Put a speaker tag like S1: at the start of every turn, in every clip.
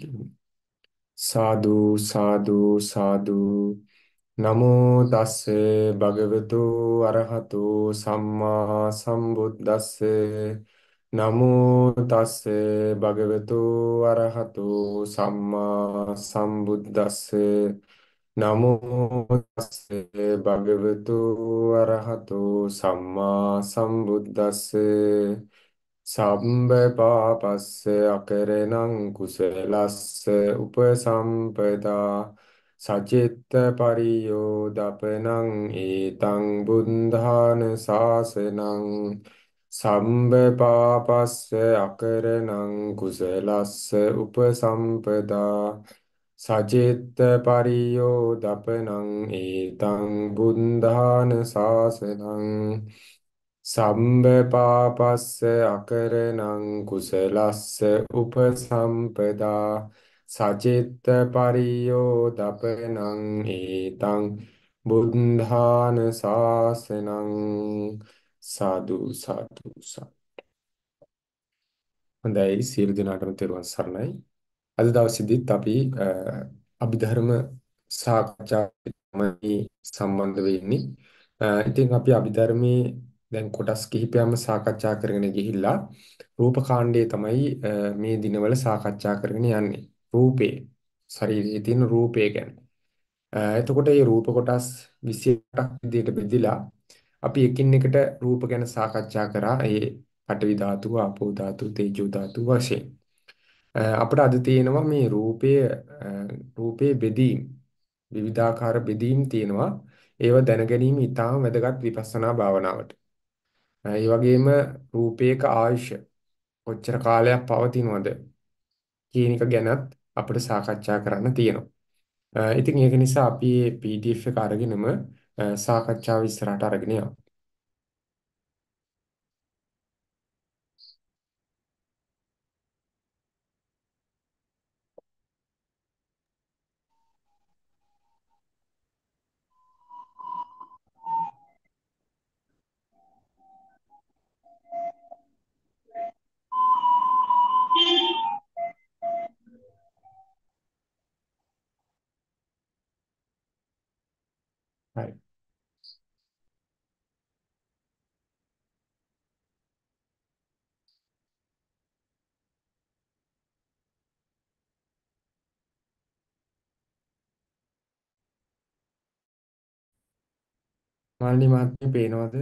S1: සාදු සාදු සාදු නමෝ තස්ස භගවතු අරහතු සම්මා සම්බුද්දස්ස නමෝ තස්ස භගවතු අරහතු සම්මා සම්බුද්දස්ස නමෝ තස්ස භගවතු අරහතු සම්මා සම්බුද්දස්ස සම්බ පාපස්ස අකරණං කුසලස්ස උපසම්පදා සචිත්ත පරියෝදපනං ඒතං බුද්ධාන ශාසනං සම්බ පාපස්ස අකරණං කුසලස්ස උපසම්පදා සචිත්ත පරියෝදපනං ඒතං බුද්ධාන ශාසනං සම්බ පාපස්ස අකරණං කුසලස්ස උපසම්පදා සචිත්ත පරියෝදපනං ඒතං බුද්ධාන ශාසනං සාදු සාදු සාදු. හොඳයි සියලු දෙනාටම තෙරුවන් සරණයි. අද දවසේදීත් අපි අභිධර්ම සාකච්ඡාවයි සම්බන්ධ වෙන්නේ. ඉතින් අපි අභිධර්මයේ දැන් කොටස් කිහිපයක්ම සාකච්ඡා කරගෙන ගිහිල්ලා රූපකාණ්ඩයේ තමයි මේ දිනවල සාකච්ඡා කරගෙන යන්නේ. රූපේ ශරීරයේ තියෙන රූපය ගැන. එතකොට මේ රූප කොටස් 28ක් විදිහට බෙදලා අපි එකින් එකට රූප ගැන සාකච්ඡා කරා. ඒ පඨවි ධාතුව, ආපෝ ධාතුව, තේජෝ ධාතුව වශයෙන්. අපිට අද තියෙනවා මේ රූපේ බෙදීම් විවිධාකාර බෙදීම් තියෙනවා. ඒව දැන ගැනීම ඉතාම වැදගත් විපස්සනා භාවනාවට. ඒ වගේම රූපයක ආයුෂ කොච්චර කාලයක් පවතිනවද කියන එක ගැනත් අපිට සාකච්ඡා කරන්න තියෙනවා. ඉතින් ඒක නිසා අපි මේ PDF එක අරගෙනම සාකච්ඡාව ඉස්සරහට අරගෙන යමු. හරි. මාළිනී මහත්මිය පේනවද?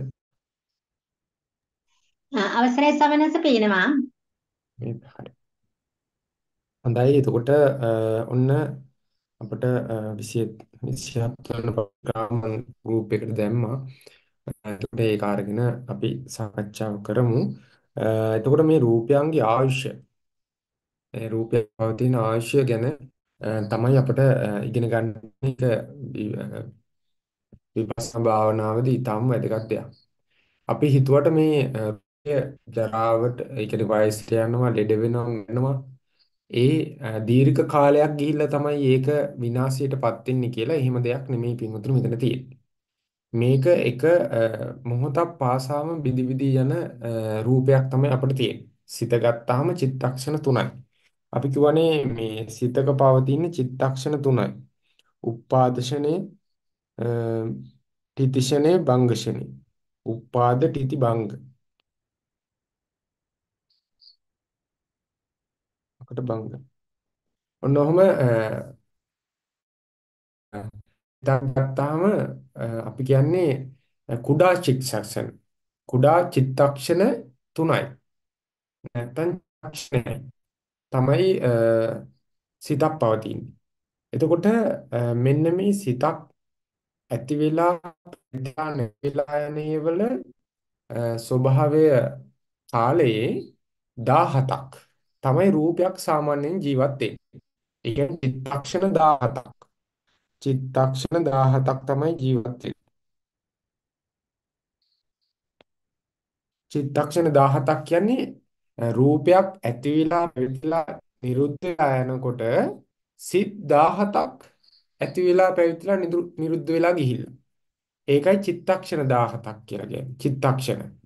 S2: අවසරයි සමනස පේනවා.
S1: මේ හරි. හොඳයි. එතකොට ඔන්න අපිට 27 වෙනි ප්‍රෝග්‍රෑම් ගෲප් එකට දැම්මා. එතකොට ඒක අරගෙන අපි සාකච්ඡාව කරමු. එතකොට මේ රූපයන්ගේ ආයුෂ, ඒ රූපයේ පවතින ආයුෂ ගැන තමයි අපිට ඉගෙන ගන්න එක විපස්සනා භාවනාවේදී ඊටම වැදගත් දෙයක්. අපි හිතුවට මේ රූපය ජරාවට, ඒ කියන්නේ වයසට යනවා, ලෙඩ වෙනවා, ඒ දීර්ඝ කාලයක් ගිහිල්ලා තමයි ඒක විනාශයටපත් වෙන්නේ කියලා. එහෙම දෙයක් නෙමෙයි පින්වතුනි මෙතන තියෙන්නේ. මේක එක මොහොතක් පාසාම බිඳි බිඳි යන රූපයක් තමයි අපිට තියෙන්නේ. සිත ගත්තාම චිත්තක්ෂණ 3යි. අපි කියවනේ මේ සිතක පවතින චිත්තක්ෂණ 3යි. උප්පාදෂනේ, තිතිෂනේ, භංගෂනේ. උප්පාද තිති භංග. අකට භංග. ඔන්න ඔහම ගත්තාම අපි කියන්නේ කුඩා චිත්තක්ෂණ. කුඩා චිත්තක්ෂණ 3යි. නැත්තම් චිත්තක්ෂණයි තමයි සිතක් පවතින්නේ. එතකොට මෙන්න මේ සිතක් ඇති වෙලා නැති වෙලා යන්නේවල ස්වභාවය කාලයේ 17ක් තමයි රූපයක් සාමාන්‍යයෙන් ජීවත් වෙන්නේ. ඒ කියන්නේ චිත්තක්ෂණ 17ක්. චිත්තක්ෂණ 17ක් තමයි ජීවත් වෙන්නේ. චිත්තක්ෂණ 17ක් කියන්නේ රූපයක් ඇති වෙලා පැවතිලා නිරුද්ධ වෙලා යනකොට සිත් 17ක් ඇති වෙලා පැවතිලා නිරුද්ධ වෙලා ගිහිල්ලා. ඒකයි චිත්තක්ෂණ 17ක් කියලා කියන්නේ.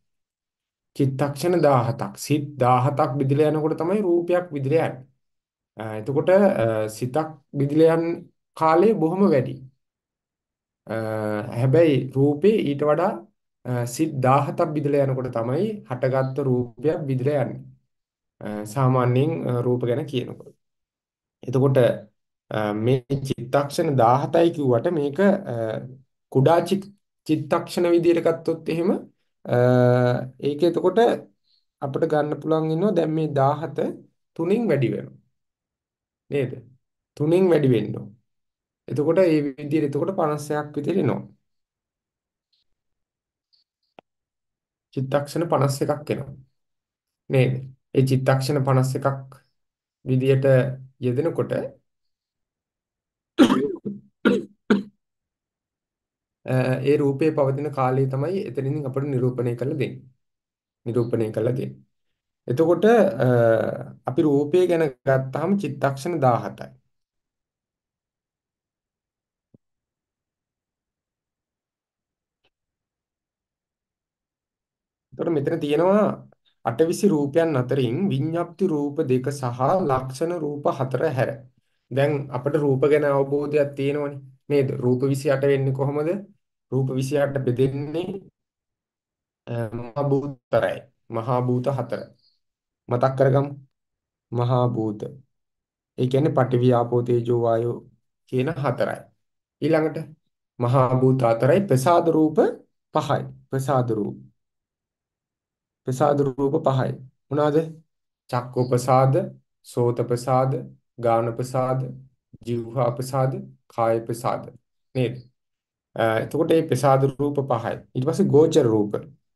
S1: චිත්තක්ෂණ 17ක්. සිත් 17ක් බෙදලා යනකොට තමයි රූපයක් විදිහට යන්නේ. එතකොට සිතක් බිඳිලා යන කාලය බොහොම වැඩි. හැබැයි රූපේ ඊට වඩා සිත් 17ක් බිඳලා යනකොට තමයි හටගත්තු රූපයක් බිඳලා යන්නේ. සාමාන්‍යයෙන් රූප ගැන කියනකොට. එතකොට මේ චිත්තක්ෂණ 17යි කිව්වට මේක කුඩා චිත්තක්ෂණ විදියට ගත්තොත් එහෙම ඒක එතකොට අපිට ගන්න පුළුවන් ඉන්නවා දැන් මේ 17 තුنين වැඩි වෙනවා නේද? තුنين වැඩි වෙන්න ඕන. එතකොට ඒ විදිහට එතකොට 56ක් විතර එනවා. චිත්තක්ෂණ 51ක් එනවා නේද? ඒ චිත්තක්ෂණ 51ක් විදියට යෙදෙනකොට ඒ රූපේ පවතින කාලය තමයි එතනින් අපිට නිරූපණය කරලා දෙන්නේ. නිරූපණය කරලා දෙන්නේ. එතකොට අපි රූපය ගැන ගත්තාම චිත්තක්ෂණ 17යි. එතකොට මෙතන තියෙනවා අටවිසි රූපයන් අතරින් විඤ්ඤාප්ති රූප දෙක සහ ලක්ෂණ රූප හතර හැර. දැන් අපිට රූප ගැන අවබෝධයක් තියෙනවනේ නේද? රූප 28 වෙන්නේ කොහොමද? රූප 28 බෙදෙන්නේ මහා භූතරයි. මහා භූත හතර. මතක් කරගමු. මහා භූත. ඒ කියන්නේ පඨවි ආපෝ තේජෝ වායෝ කියන හතරයි. ඊළඟට මහා භූත හතරයි ප්‍රසාද රූප පහයි. ප්‍රසාද රූප. ප්‍රසාද රූප පහයි. මොනවාද? චක්කෝපසාද, සෝතපසාද, ගානපසාද, જીවහාපසාද, කායපසාද. නේද? එතකොට මේ ප්‍රසාද රූප පහයි. ඊට පස්සේ ගෝචර රූප.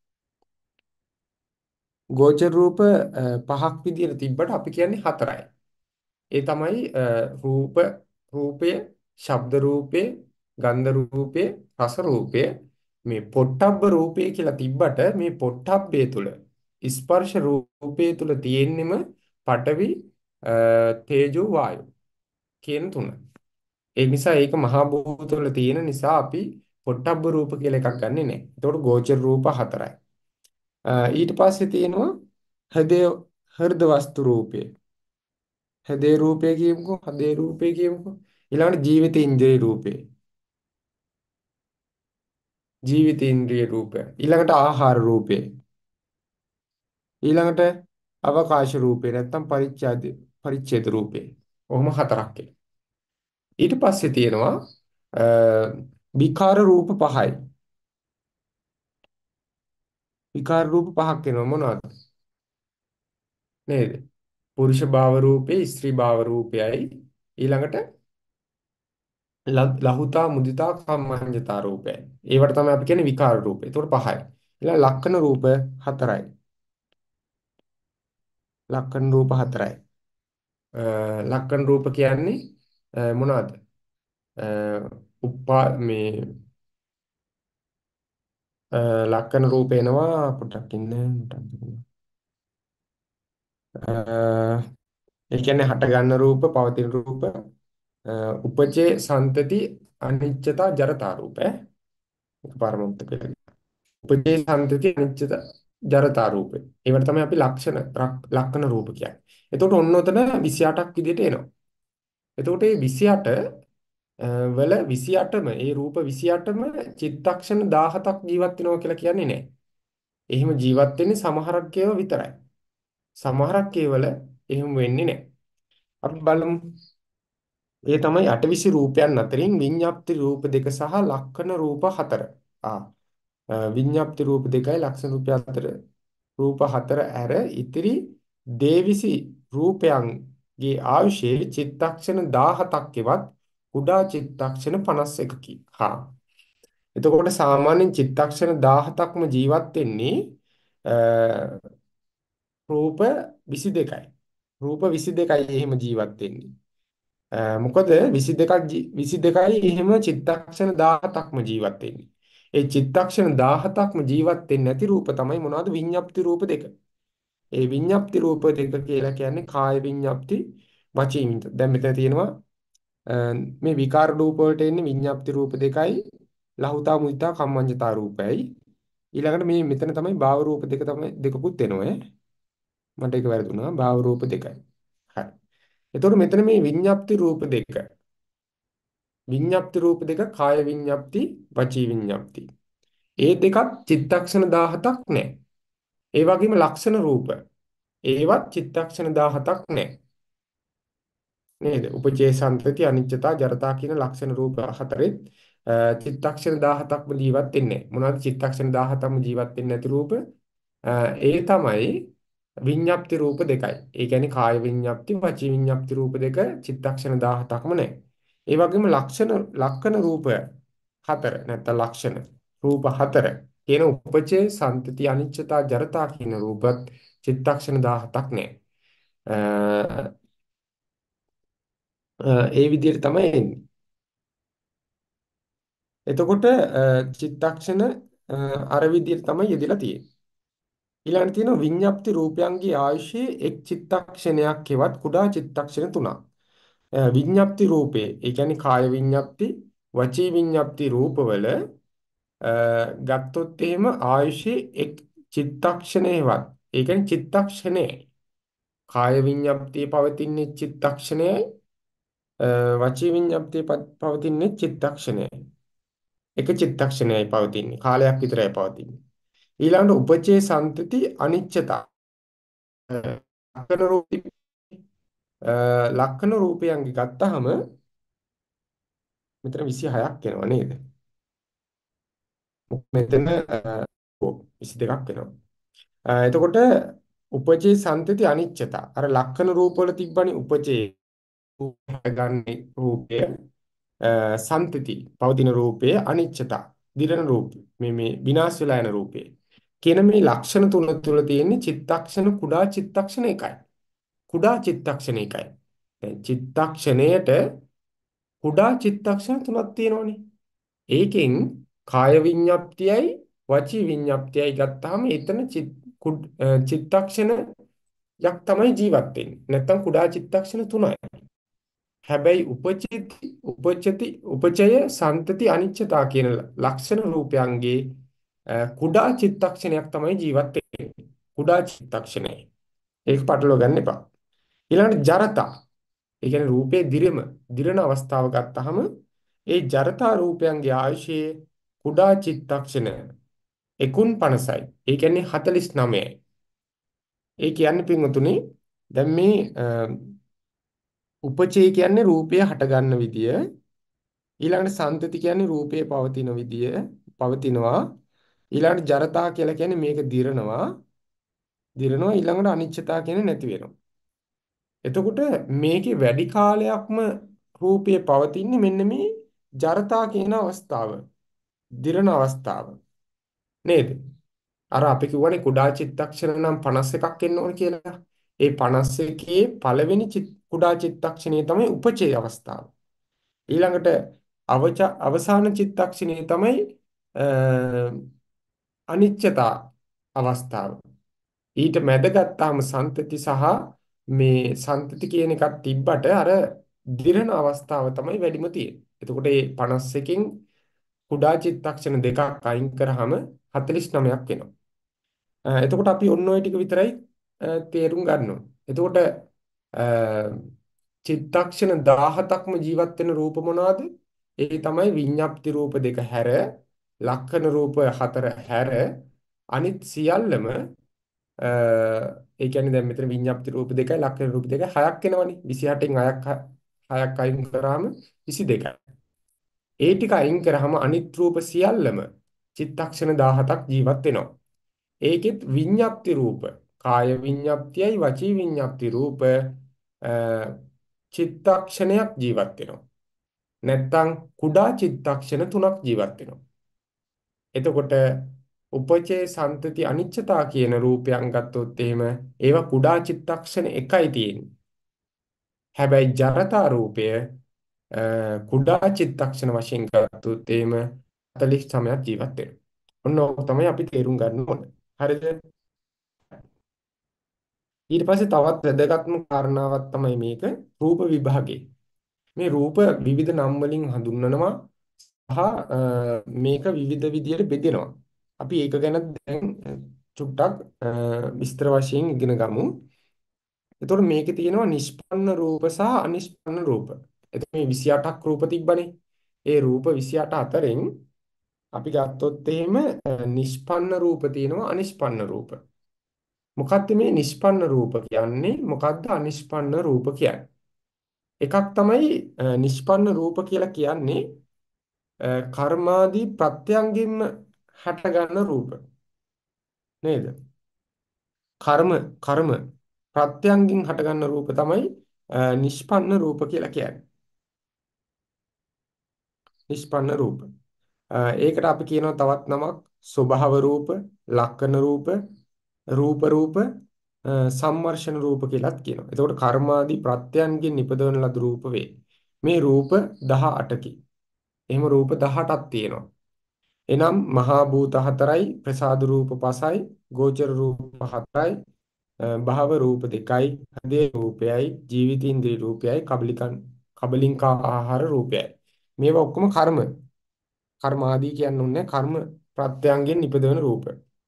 S1: ගෝචර රූප පහක් විදියට තිබ්බට අපි කියන්නේ හතරයි. ඒ තමයි රූපය, ශබ්ද රූපය, ගන්ධ රූපය, රස රූපය. මේ පොට්ටබ්බ රූපය කියලා තිබ්බට මේ පොට්ටබ්බේ තුල ස්පර්ශ රූපයේ තුල තියෙන්නෙම පඨවි තේජෝ වායෝ කියන තුන. ඒ නිසා ඒක මහා භූත වල තියෙන නිසා අපි පොට්ටබ්බ රූප කියලා එකක් ගන්නෙ නැහැ. ඒතකොට ගෝචර රූප හතරයි. ඊට පස්සේ තියෙනවා හදේ හෘද වස්තු රූපය. හදේ රූපය කියමුකෝ. හදේ රූපය කියමුකෝ. ඊළඟට ජීවිත ඉන්ද්‍රිය රූපය. ජීවිත ඉන්ද්‍රිය රූපය. ඊළඟට ආහාර රූපය. ඊළඟට අවකාශ රූපේ නැත්තම් පරිච්ඡේද රූපේ. ඔහොම හතරක් එනවා. ඊට පස්සේ තියෙනවා අ, විකාර රූප පහයි. විකාර රූප පහක් එනවා මොනවද? නේද? පුරුෂ භාව රූපේ, ස්ත්‍රී භාව රූපයයි. ඊළඟට ලහුතා මුදිතා කම්මඤ්ඤතා රූපයයි. ඒවට තමයි අපි කියන්නේ විකාර රූපේ. ඒතකොට පහයි. ඊළඟ ලක්ෂණ රූප හතරයි. ලක්ෂණ රූප හතරයි. ලක්ෂණ රූප කියන්නේ මොනවද? උප්පා මේ ලක්ෂණ රූප එනවා පොඩ්ඩක් ඉන්න මට. ඒ කියන්නේ හට ගන්න රූප, පවතින රූප, උපචේ සන්තති අනිච්චතා ජරතා රූප එකපාරම උත්තර උපචේ සන්තති අනිච්චතා ජරතා රූප. ඒවට තමයි අපි ලක්ෂණ රූප කියන්නේ. එතකොට ඔන්න ඔතන 28ක් විදිහට එනවා. එතකොට මේ 28 වල 28ම ඒ රූප 28ම චිත්තක්ෂණ 17ක් ජීවත් වෙනවා කියලා කියන්නේ නැහැ. එහෙම ජීවත් වෙන්නේ සමහරක් ඒවා විතරයි. සමහරක් ඒවල එහෙම වෙන්නේ නැහැ. අපි බලමු. ඒ තමයි අටවිසි රූපයන් අතරින් විඤ්ඤාප්ති රූප දෙක සහ ලක්ෂණ රූප හතර. විඤ්ඤාප්ති රූප දෙකයි ලක්ෂණ රූප හතර. රූප හතර ඇර ඉතිරි දේවිසි රූපයන්ගේ ආයුෂයේ චිත්තක්ෂණ 17ක් එවත් කුඩා චිත්තක්ෂණ 51කි. එතකොට සාමාන්‍යයෙන් චිත්තක්ෂණ 17ක්ම ජීවත් වෙන්නේ අ, රූප 22යි. රූප 22යි එහෙම ජීවත් වෙන්නේ. මොකද 22ක් 22යි එහෙම චිත්තක්ෂණ 17ක්ම ජීවත් වෙන්නේ. ඒ චිත්තක්ෂණ 17ක්ම ජීවත් වෙන්නේ නැති රූප තමයි මොනවද? විඤ්ඤාප්ති රූප දෙක. ඒ විඤ්ඤාප්ති රූප දෙක කියලා කියන්නේ කාය විඤ්ඤාප්ති, වචී විඤ්ඤාප්ති. දැන් මෙතන තියෙනවා අ, මේ විකාර රූප වලට එන්නේ විඤ්ඤාප්ති රූප දෙකයි, ලහුතා මුදිතා කම්මඤ්ඤතා රූපයයි. ඊළඟට මේ මෙතන තමයි භාව රූප දෙක තමයි දෙකකුත් එනවා. මට ඒක වැරදුනා. භාව රූප දෙකයි. හරි. එතකොට මෙතන මේ විඤ්ඤාප්ති රූප දෙක, විඤ්ඤාප්ති රූප දෙක කාය විඤ්ඤාප්ති, වචී විඤ්ඤාප්ති. ඒ දෙකත් චිත්තක්ෂණ 17ක් නැහැ. ඒ වගේම ලක්ෂණ රූප. ඒවත් චිත්තක්ෂණ 17ක් නැහැ. නේද? උපචේ සම්පති අනිච්චතා ජරතා කියන ලක්ෂණ රූප හතරෙත් චිත්තක්ෂණ 17ක්ම ජීවත් වෙන්නේ නැහැ. මොනවද චිත්තක්ෂණ 17ක්ම ජීවත් වෙන්නේ නැති රූප? ඒ තමයි විඤ්ඤාප්ති රූප දෙකයි. ඒ කියන්නේ කාය විඤ්ඤාප්ති, වචී විඤ්ඤාප්ති රූප දෙක චිත්තක්ෂණ 17ක්ම නැහැ. ඒ වගේම ලක්ෂණ රූප හතර නැත්නම් ලක්ෂණ රූප හතර කියන උපචේ සම්පති අනිච්චතා ජරතා කියන රූපත් චිත්තක්ෂණ 17ක් නැහැ. ඒ විදිහට තමයි එන්නේ. එතකොට චිත්තක්ෂණ අර විදිහට තමයි යෙදලා තියෙන්නේ. ඊළඟට තියෙනවා විඤ්ඤාප්ති රූපයන්ගේ ආයුෂයේ එක් චිත්තක්ෂණයක් හෙවත් කුඩා චිත්තක්ෂණ තුනක්. විඤ්ඤාප්ති රූපේ, ඒ කියන්නේ කාය විඤ්ඤාප්ති, වචී විඤ්ඤාප්ති රූපවල ගත්තොත් එහෙම ආයුෂයේ එක් චිත්තක්ෂණයවත්, ඒ කියන්නේ චිත්තක්ෂණයයි. කාය විඤ්ඤාප්තියේ පවතින්නේ චිත්තක්ෂණයයි, වචී විඤ්ඤාප්තියේ පවතින්නේ චිත්තක්ෂණයයි. එක චිත්තක්ෂණයයි පවතින්නේ. කාලයක් විතරයි පවතින්නේ. ඊළඟට උපචේ සම්තති අනිච්චතා. ලක්ෂණ රූපී ලක්ෂණ රූපයන්ගේ ගත්තාම මෙතන 26ක් එනවා නේද? මෙතන 22ක් වෙනවා. එතකොට උපචේ සම්තති අනිච්චතා. අර ලක්ෂණ රූපවල තිබ්බනේ උපචේ ගන්නේ රූපය සම්තති පවතින රූපයේ අනිච්චතා දිරණ රූපය මේ විනාශ වෙලා යන රූපේ කියන මේ ලක්ෂණ තුන තුල තියෙන චිත්තක්ෂණ කුඩා චිත්තක්ෂණ එකයි කුඩා චිත්තක්ෂණ එකයි දැන් චිත්තක්ෂණයට කුඩා චිත්තක්ෂණ තුනක් තියෙනවනේ ඒකෙන් කාය විඤ්ඤාප්තියයි වචී විඤ්ඤාප්තියයි ගත්තාම එතන චිත්තක්ෂණ යක් තමයි ජීවත් වෙන්නේ නැත්තම් කුඩා චිත්තක්ෂණ තුනයි හැබැයි උපචය සන්තති අනිච්චතා කියන ලක්ෂණ රූපයන්ගේ කුඩා චිත්තක්ෂණයක් තමයි ජීවත් වෙන්නේ. කුඩා චිත්තක්ෂණය. ඒක පටලවා ගන්න එපා. ඊළඟට ජරතා. ඒ කියන්නේ රූපේ දිරන අවස්ථාව ගත්තාම ඒ ජරතා රූපයන්ගේ ආයුෂයේ කුඩා චිත්තක්ෂණ 49යි. ඒ කියන්නේ 49යි. ඒ කියන්නේ පින්වතුනි දැන් මේ උපචේ කියන්නේ රූපය හටගන්න විදිය. ඊළඟට සන්තති කියන්නේ රූපයේ පවතින විදිය, පවතිනවා. ඊළඟට ජරතා කියලා කියන්නේ මේක දිරනවා ඊළඟට අනිච්චතා කියන්නේ නැති වෙනවා. එතකොට මේකේ වැඩි කාලයක්ම රූපයේ පවතින්නේ මෙන්න මේ ජරතා කියන අවස්ථාව, දිරන අවස්ථාව. නේද? අර අපි කියවනේ කුඩා චිත්තක්ෂණ නම් 51ක් එන්න ඕන කියලා. ඒ 51ේ පළවෙනි කුඩා චිත්තක්ෂණය තමයි උපචේ අවස්ථාව. ඊළඟට අවසාන චිත්තක්ෂණය තමයි අ, අනිච්චතා අවස්ථාව. ඊට මැද ගත්තාම සන්තති සහ මේ සන්තති කියන එකක් තිබ්බට අර දිරන අවස්ථාව තමයි වැඩිම තියෙන්නේ. එතකොට මේ 51කින් කුඩා චිත්තක්ෂණ දෙකක් අයින් කරාම 49ක් වෙනවා. එතකොට අපි ඔන්න ඔය ටික විතරයි තේරුම් ගන්න ඕනේ. එතකොට චිත්තක්ෂණ 17ක්ම ජීවත් වෙන රූප මොනවාද? ඒ තමයි විඤ්ඤාප්ති රූප දෙක හැර, ලක්ෂණ රූප හතර හැර අනිත් සියල්ලම ඒ කියන්නේ දැන් මෙතන විඤ්ඤාප්ති රූප දෙකයි ලක්ෂණ රූප දෙකයි හයක් එනවනේ. 28න් හයක් අයින් කරාම 22යි. ඒ ටික අයින් කරාම අනිත් රූප සියල්ලම චිත්තක්ෂණ 17ක් ජීවත් වෙනවා. ඒකෙත් විඤ්ඤාප්ති රූප කාය විඤ්ඤාප්තියයි වචී විඤ්ඤාප්ති රූප චිත්තක්ෂණයක් ජීවත් වෙනවා. නැත්තම් කුඩා චිත්තක්ෂණ තුනක් ජීවත් වෙනවා. එතකොට උපචේ සම්තති අනිච්චතා කියන රූපයන් ගත්තොත් එහෙම ඒවා කුඩා චිත්තක්ෂණ එකයි තියෙන්නේ. හැබැයි ජරතා රූපය කුඩා චිත්තක්ෂණ වශයෙන් ගත්තොත් එහෙම 49ක් ජීවත් වෙනවා. ඔන්න ඕක තමයි අපි තේරුම් ගන්න ඕනේ. හරිද? ඊට පස්සේ තවත් වැදගත්ම කාරණාවක් තමයි මේක රූප විභාගය. මේ රූප විවිධ නම් වලින් හඳුන්වනවා සහ මේක විවිධ විදියට බෙදෙනවා. අපි ඒක ගැන දැන් චුට්ටක් විස්තර වශයෙන් ඉගෙන ගමු. එතකොට මේකේ තියෙනවා නිෂ්පන්න රූප සහ අනිෂ්පන්න රූප. එතකොට මේ 28ක් රූප තිබ්බනේ. ඒ රූප 28 අතරින් අපි ගත්තොත් එහෙම නිෂ්පන්න රූප තියෙනවා අනිෂ්පන්න රූප. මොකක්ද මේ නිෂ්පන්න රූප කියන්නේ? මොකක්ද අනිෂ්පන්න රූප කියන්නේ? එකක් තමයි නිෂ්පන්න රූප කියලා කියන්නේ කර්මාදී ප්‍රත්‍යංගින්ම හටගන්න රූප. නේද? කර්ම කර්ම ප්‍රත්‍යංගින් හටගන්න රූප තමයි නිෂ්පන්න රූප කියලා කියන්නේ. නිෂ්පන්න රූප. ඒකට අපි කියනවා තවත් නමක් ස්වභාව රූප, ලක්ෂණ රූප, රූප රූප, සම්මර්ෂණ රූප කියලාත් කියනවා. එතකොට කර්මාදී ප්‍රත්‍යයන්ගෙන් නිපදවන ලද රූප වේ. මේ රූප 18කි. එහෙම රූප 18ක් තියෙනවා. එනම් මහා භූත 4යි, ප්‍රසාද රූප 5යි, ගෝචර රූප 4යි, භව රූප 2යි, හදේ රූපයයි, ජීවිතේන්ද්‍රිය රූපයයි, කබලින්කා ආහාර රූපයයි. මේවා ඔක්කොම කර්මාදී කියන්නේ කර්ම ප්‍රත්‍යයන්ගෙන් නිපදවන රූප.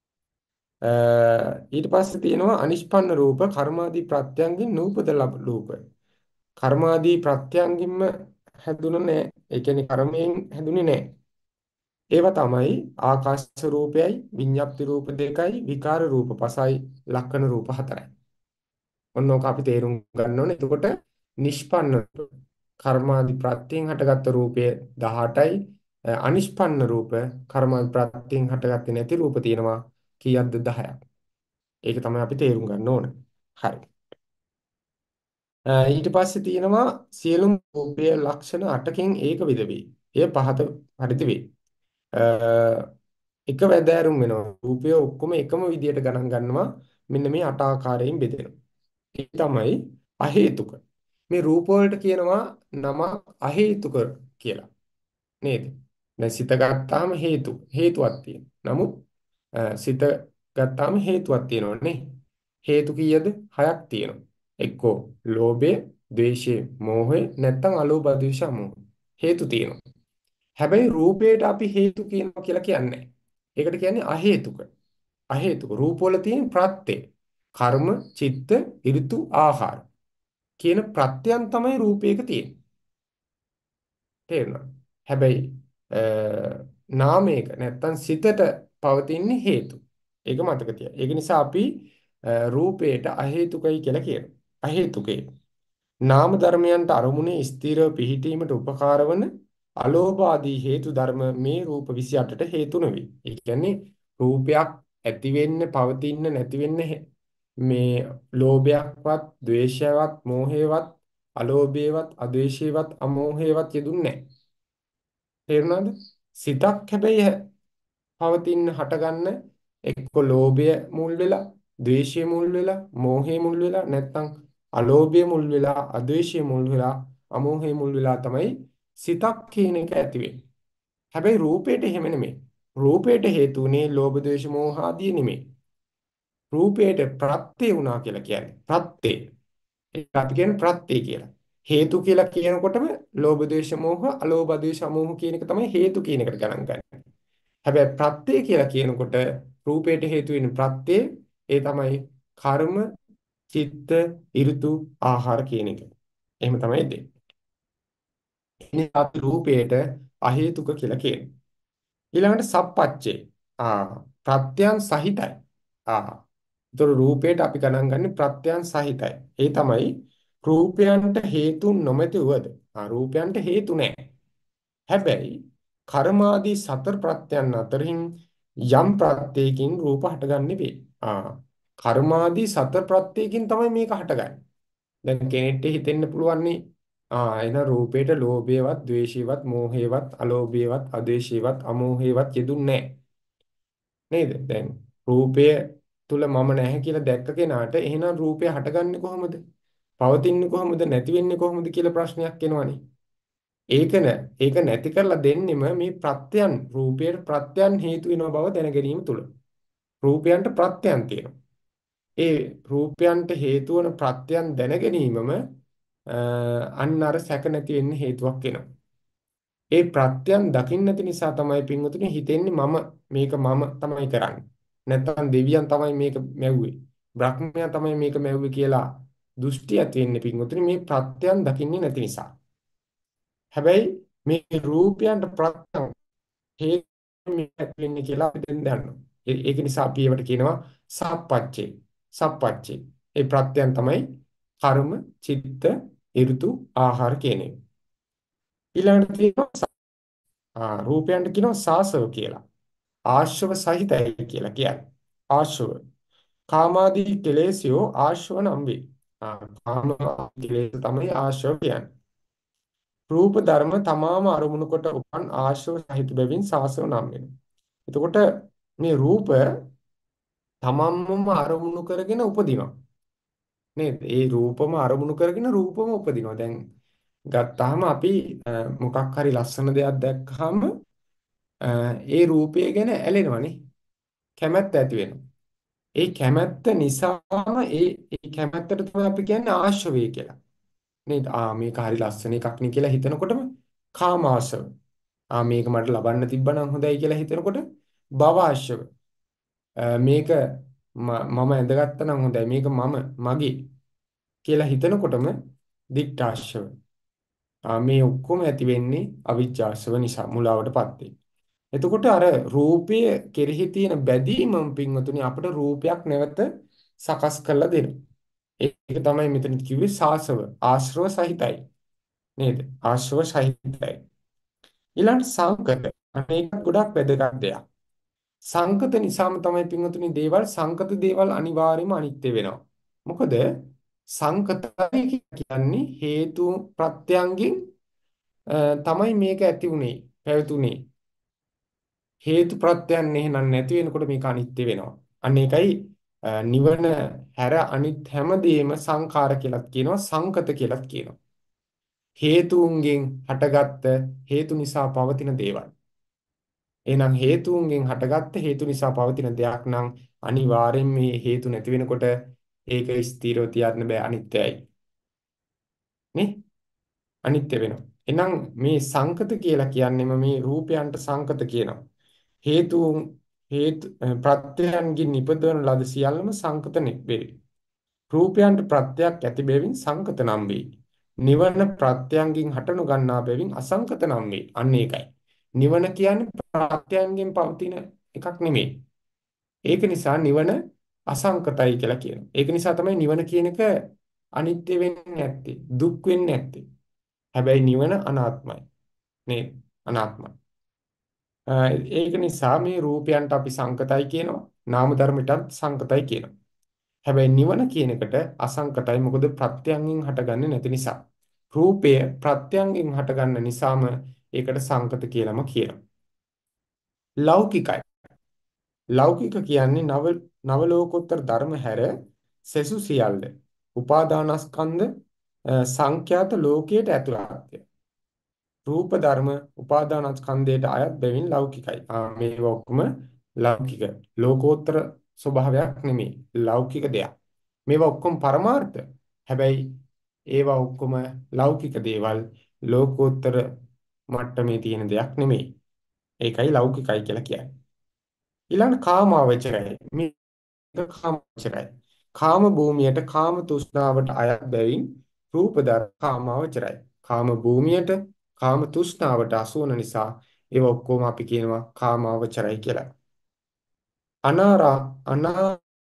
S1: ඊට පස්සේ තියෙනවා අනිෂ්පන්න රූප කර්මාදී ප්‍රත්‍යයන්ගෙන් නූපද ලබ රූප. කර්මාදී ප්‍රත්‍යයන්ගින්ම හැදුණු නෑ. ඒ කියන්නේ කර්මයෙන් හැදුනේ නෑ. ඒවා තමයි ආකාශ රූපයයි, විඤ්ඤාප්ති රූප 2යි, විකාර රූප 5යි, ලක්ෂණ රූප 4යි. ඔන්න ඕක අපි තේරුම් ගන්න ඕනේ. එතකොට නිෂ්පන්න කර්මාදි ප්‍රත්‍යයෙන් හටගත්තු රූපය 18යි අනිෂ්පන්න රූප කර්මාදි ප්‍රත්‍යයෙන් හටගත්තේ නැති රූප තියෙනවා කීයක්ද 10ක්. ඒක තමයි අපි තේරුම් ගන්න ඕනේ. හරි. ඊට පස්සේ තියෙනවා සියලුම රූපයේ ලක්ෂණ 8කින් ඒක විද වේ. එය පහත පරිදි වේ. එක වැදෑරුම් වෙනවා. රූපය ඔක්කොම එකම විදියට ගණන් ගන්නවා. මෙන්න මේ 8 ආකාරයෙන් බෙදෙනවා. ඒ තමයි අහේතුක. මේ රූප වලට කියනවා නම අහේතුක කියලා. නේද? දැන් සිත ගත්තාම හේතුවක් තියෙනවා. නමුත් සිත ගත්තාම හේතුවක් තියෙනවා නේ. හේතු කීයද? 6ක් තියෙනවා. එක්කෝ ලෝභය, ද්වේෂය, මෝහය නැත්නම් අලෝභ, ද්වේෂ, මෝහ. හේතු තියෙනවා. හැබැයි රූපයට අපි හේතු කියනවා කියලා කියන්නේ නැහැ. ඒකට කියන්නේ අහේතුක. අහේතුක රූපවල තියෙන ප්‍රත්‍ය. කර්ම, චිත්ත, ඍතු, ආහාර කියන ප්‍රත්‍යයන් තමයි රූපයක තියෙන්නේ. තේරුණා? හැබැයි නාමයක නැත්තම් සිතට පවතින හේතු. ඒක මතක තියාගන්න. ඒක නිසා අපි රූපයට අහේතුකයි කියලා කියනවා. අහේතුකේ. නාම ධර්මයන්ට අරමුණේ ස්ථිරව පිහිටීමට උපකාර වන අලෝභ ආදී හේතු ධර්ම මේ රූප 28ට හේතු නෙවෙයි. ඒ කියන්නේ රූපයක් ඇති වෙන්න, පවතින්න, නැති වෙන්න මේ ලෝභයක්වත්, ද්වේෂයවත්, මෝහයවත්, අලෝභයවත්, අද්වේෂයවත්, අමෝහයවත් යෙදුන්නේ නැහැ. තේරුණාද? සිතක් හැබැයි පවතින්න හටගන්න එක්ක ලෝභය මුල් වෙලා, ද්වේෂය මුල් වෙලා, මෝහය මුල් වෙලා නැත්නම් අලෝභය මුල් වෙලා, අද්වේෂය මුල් වෙලා, අමෝහය මුල් වෙලා තමයි සිතක් කියන එක ඇති වෙන්නේ. හැබැයි රූපේට එහෙම නෙමෙයි. රූපේට හේතු උනේ ලෝභ, ද්වේෂ, මෝහ ආදී නෙමෙයි. රූපේට ප්‍රත්‍ය වුණා කියලා කියන්නේ. ප්‍රත්‍ය. ඒක අපි කියන්නේ ප්‍රත්‍ය කියලා. හේතු කියලා කියනකොටම ලෝභ, ද්වේෂ, මෝහ, අලෝභ, ද්වේෂ, මෝහ කියන එක තමයි හේතු කියන එකට ගණන් ගන්නේ. හැබැයි ප්‍රත්‍ය කියලා කියනකොට රූපයට හේතු වෙන ප්‍රත්‍ය ඒ තමයි කර්ම, චිත්ත, ඍතු, ආහාර කියන එක. එහෙම තමයි දෙන්නේ. ඉන්නේ අපි රූපයට අහේතුක කියලා කියනවා. ඊළඟට සප්පච්චේ. ප්‍රත්‍යයන් සහිතයි. ඒතර රූපයට අපි ගණන් ගන්නේ ප්‍රත්‍යයන් සහිතයි. ඒ තමයි රූපයන්ට හේතු නොමැති වුවද. රූපයන්ට හේතු නැහැ. හැබැයි කර්මාදී සතර ප්‍රත්‍යයන් අතරින් යම් ප්‍රත්‍යයකින් රූප හටගන්නේ වේ. කර්මාදී සතර ප්‍රත්‍යයකින් තමයි මේක හටගන්නේ. දැන් කෙනෙක්ට හිතෙන්න පුළුවන් නේ එන රූපේට ලෝභයවත්, ද්වේෂයවත්, මෝහයවත්, අලෝභයවත්, අද්වේෂයවත්, අමෝහයවත් යෙදුන්නේ නැහැ. නේද? දැන් රූපය තුල මම නැහැ කියලා දැක්ක කෙනාට එහෙනම් රූපය හටගන්නේ කොහොමද? පවතින්නේ කොහොමද? නැති වෙන්නේ කොහොමද කියලා ප්‍රශ්නයක් එනවනේ. ඒක නැති කරලා දෙන්නෙම මේ ප්‍රත්‍යයන් රූපයට ප්‍රත්‍යයන් හේතු වෙන බව දැන ගැනීම තුල. රූපයන්ට ප්‍රත්‍යයන් තියෙනවා. ඒ රූපයන්ට හේතු වන ප්‍රත්‍යයන් දැන ගැනීමම අන්න අර සැක නැති වෙන්න හේතුවක් වෙනවා. ඒ ප්‍රත්‍යයන් දකින්න නැති නිසා තමයි පින්වතුනි හිතෙන්නේ මේක මම තමයි කරන්නේ. නැත්තම් දෙවියන් තමයි මේක මැව්වේ. බ්‍රහ්මයා තමයි මේක මැව්වේ කියලා දෘෂ්ටි ඇති වෙන්නේ පින්වතුනි මේ ප්‍රත්‍යයන් දකින්නේ නැති නිසා. හැබැයි මේ රූපයන්ට ප්‍රත්‍යයන් හේතු මේ ඇති වෙන්නේ කියලා අපි දැන් දන්නවා. ඒක නිසා අපි ඒවට කියනවා සප්පච්චේ. සප්පච්චේ. ඒ ප්‍රත්‍යයන් තමයි කර්ම, චිත්ත, ඍතු, ආහාර කියන ඒවා. ඊළඟට තියෙනවා රූපයන්ට කියනවා සාසව කියලා. ආශ්‍රව සහිතයි කියලා කියන්නේ. ආශ්‍රව. කාමාදී කෙලෙසියෝ ආශ්‍රව නම් වේ. කාම කෙලෙස් තමයි ආශ්‍රව කියන්නේ. රූප ධර්ම තමාම අරමුණු කොට උපන් ආශ්‍රව සහිත බැවින් සාසව නම් වෙනවා. එතකොට මේ රූප තමන්මම අරමුණු කරගෙන උපදිනවා. නේද? ඒ රූපම අරමුණු කරගෙන රූපම උපදිනවා. දැන් ගත්තාම අපි මොකක් හරි ලස්සන දෙයක් දැක්කහම ඒ රූපය ගැන ඇලෙනවනේ. කැමැත්ත ඇති වෙනවා. ඒ කැමැත්ත නිසාම ඒ කැමැත්තට තමයි අපි කියන්නේ ආශ්‍රවය කියලා. නේද? මේක හරි ලස්සන එකක් නේ කියලා හිතනකොටම කාමාශ්‍රව. මේක මට ලබන්න තිබ්බනම් හොඳයි කියලා හිතනකොට භවආශ්‍රව. මේක මම ඇඳගත්තා නම් හොඳයි. මේක මගේ කියලා හිතනකොටම දික්ඨාශ්‍රව. මේ ඔක්කොම ඇති වෙන්නේ අවිජ්ජාශ්‍රව නිසා මුලාවටපත් වෙන්නේ. එතකොට අර රූපය කෙරෙහි තියෙන බැඳීමම පින්වතුනි අපිට රූපයක් නැවත සකස් කරලා දෙනවා. ඒක තමයි මෙතන කිව්වේ සාසව ආශ්‍රව සහිතයි නේද? ආශ්‍රව සහිතයි. ඊළඟ සංකත අනේක ගොඩක් වැදගත් දෙයක්. සංකත නිසාම තමයි පින්වතුනි සංකත දේවල් අනිවාර්යයෙන්ම අනිත්‍ය වෙනවා. මොකද සංකතයි කියන්නේ හේතු ප්‍රත්‍යයන්ගෙන් තමයි මේක ඇති උනේ පැවතුනේ. හේතු ප්‍රත්‍යයන් එහෙනම් නැති වෙනකොට මේක අනිත්‍ය වෙනවා. අන්න ඒකයි නිවන හැර අනිත් හැමදේම සංඛාර කියලාත් කියනවා සංකත කියලාත් කියනවා. හේතුන්ගෙන් හටගත්ත හේතු නිසා පවතින දේවල්. එහෙනම් හේතුන්ගෙන් හටගත්ත හේතු නිසා පවතින දෙයක් නම් අනිවාර්යෙන් මේ හේතු නැති වෙනකොට ඒක ස්ථිරව තියන්න බෑ අනිත්‍යයි. නේ? අනිත්‍ය වෙනවා. එහෙනම් මේ සංකත කියලා කියන්නේම මේ රූපයන්ට සංකත කියනවා. හේතුන් ප්‍රත්‍යයන්ගින් නිපදවන ලද සියල්ලම සංකත වේ. රූපයන්ට ප්‍රත්‍යක් ඇති බැවින් සංකත නම් වේ. නිවන ප්‍රත්‍යයන්ගින් හට නොගන්නා බැවින් අසංකත නම් වේ. අන්න ඒකයි. නිවන කියන්නේ ප්‍රත්‍යයන්ගෙන් පවතින එකක් නෙමෙයි. ඒක නිසා නිවන අසංකතයි කියලා කියනවා. ඒක නිසා තමයි නිවන කියන එක අනිත්‍ය වෙන්නේ නැත්තේ. දුක් වෙන්නේ නැත්තේ. හැබැයි නිවන අනාත්මයි. නේද? අනාත්මයි. ඒක නිසා මේ රූපයන්ට අපි සංකතයි කියනවා. නාම ධර්මයටත් සංකතයි කියනවා. හැබැයි නිවන කියන එකට අසංකතයි මොකද ප්‍රත්‍යයෙන් හටගන්නේ නැති නිසා. රූපය ප්‍රත්‍යයෙන් හටගන්න නිසාම ඒකට සංකත කියලාම කියනවා. ලෞකිකයි. ලෞකික කියන්නේ නවලෝකෝත්තර ධර්ම හැර සෙසු සියල්ල. උපාදානස්කන්ධ සංඛ්‍යාත ලෝකයට ඇතුළත්ය. රූප ධර්ම උපාදානස්කන්ධයට අයත් බැවින් ලෞකිකයි. මේවා ඔක්කොම ලෞකික. ලෝකෝත්තර ස්වභාවයක් නෙමෙයි. ලෞකික දෙයක්. මේවා ඔක්කොම පරමාර්ථ. හැබැයි ඒවා ඔක්කොම ලෞකික දේවල් ලෝකෝත්තර මට්ටමේ තියෙන දෙයක් නෙමෙයි. ඒකයි ලෞකිකයි කියලා කියන්නේ. ඊළඟ කාමාවචරය. මේක කාමාවචරයි. කාම භූමියට කාම තෘෂ්ණාවට අයත් බැවින් රූප ධර්ම කාමාවචරයි. කාම භූමියට කාම තෘෂ්ණාවට අසු වන නිසා ඒව ඔක්කොම අපි කියනවා කාමාවචරයි කියලා. අනාරා අනා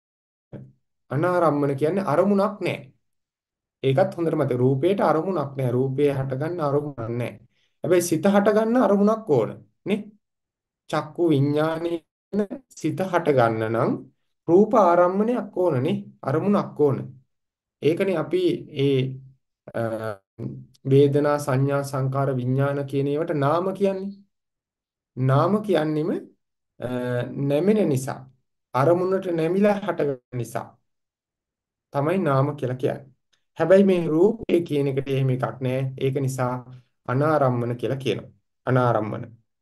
S1: අනාරම්මන කියන්නේ අරමුණක් නැහැ. ඒකත් හොඳට මතක. රූපේට අරමුණක් නැහැ. රූපේ හටගන්න අරමුණක් නැහැ. හැබැයි සිත හටගන්න අරමුණක් ඕන. නේ? චක්කු විඥානේ සිත හටගන්න නම් රූප ආරම්මණයක් ඕනනේ. අරමුණක් ඕන. ඒකනේ අපි ඒ අ, වේදනා සංඥා සංකාර විඥාන කියන ඒවට නාම කියන්නේ. නාම කියන්නේම නැමෙන නිසා අරමුණට නැමිලා හටගන්න නිසා තමයි නාම කියලා කියන්නේ. හැබැයි මේ රූපේ කියන එකට එහෙම එකක් නැහැ. ඒක නිසා අනාරම්මන කියලා කියනවා. අනාරම්මන.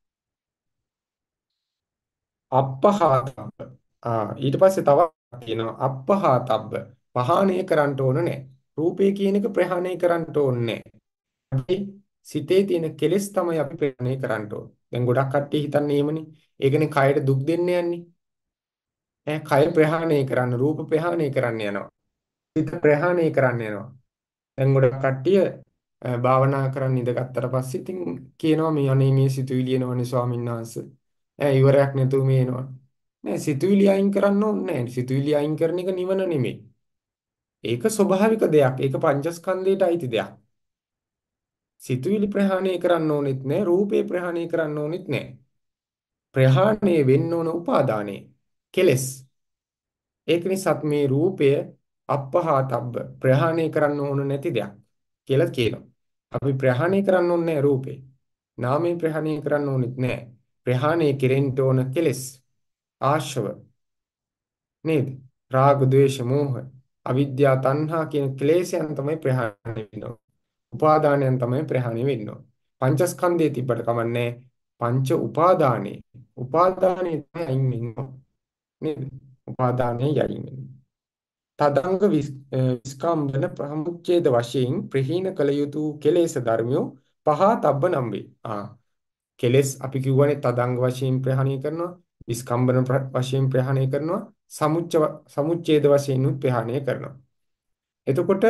S1: අප්පහාතබ්බ. ඊට පස්සේ තව තියෙනවා අප්පහාතබ්බ. පහාණය කරන්න ඕන නැහැ. රූපේ කියන එක ප්‍රහාණය කරන්න ඕනේ නැහැ. සිතේ තියෙන කෙලෙස් තමයි අපි ප්‍රහාණය කරන්න ඕන. දැන් ගොඩක් කට්ටිය හිතන්නේ එහෙමනේ. ඒකනේ කයට දුක් දෙන්න යන්නේ. කය ප්‍රහාණය කරන්න, රූප ප්‍රහාණය කරන්න යනවා. හිත ප්‍රහාණය කරන්න යනවා. දැන් ගොඩක් කට්ටිය භාවනා කරන්න ඉඳගත්තට පස්සේ ඉතින් කියනවා මේ අනේ මේ සිතුවිලි එනවනේ ස්වාමීන් වහන්සේ. ඉවරයක් නැතුව මේ එනවා. නෑ සිතුවිලි අයින් කරන්න ඕනේ නෑ. සිතුවිලි අයින් කරන එක නිවන නෙමෙයි. ඒක ස්වභාවික දෙයක්. ඒක පංචස්කන්ධයට අයිති දෙයක්. සිතුවිලි ප්‍රහාණය කරන්න ඕනෙත් නෑ. රූපේ ප්‍රහාණය කරන්න ඕනෙත් නෑ. ප්‍රහාණය වෙන්න ඕන උපාදානයේ කෙලෙස්. ඒක නිසා මේ රූපය අපහාතබ්බ ප්‍රහාණය කරන්න ඕන නැති දෙයක් කියලා කියනවා. අපි ප්‍රහාණය කරන්න ඕනේ නැහැ රූපේ. නාමය ප්‍රහාණය කරන්න ඕනෙත් නැහැ. ප්‍රහාණය කෙරෙන්න ඕන කෙලෙස් ආශ්‍රව නේද? රාග, ද්වේෂ, මෝහ, අවිද්‍යාව, තණ්හා කියන ක්ලේශයන් තමයි ප්‍රහාණය වෙන්නේ. උපාදානයන් තමයි ප්‍රහාණය වෙන්නේ. පංචස්කන්ධයේ තිබ්බට කමන්නේ පංච උපාදානේ. උපාදානේ තමයි අයින් වෙන්නේ. නේද? උපාදානේ යයින් වෙන්නේ. තදංග විස්කම්බන ප්‍රමුච්ඡේද වශයෙන් ප්‍රහීන කළ යුතු කෙලෙස් ධර්මියෝ පහතබ්බ නම් වේ. කෙලෙස් අපි කියවනේ තදංග වශයෙන් ප්‍රහාණය කරනවා, විස්කම්බන වශයෙන් ප්‍රහාණය කරනවා, සමුච්ඡේද වශයෙන් උත් ප්‍රහාණය කරනවා. එතකොට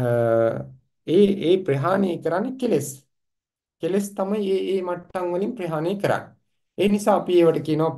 S1: ඒ ප්‍රහාණය කරන්නේ කෙලෙස්. කෙලෙස් තමයි ඒ මට්ටම් වලින් ප්‍රහාණය කරන්නේ. ඒ නිසා අපි ඒවට කියනවා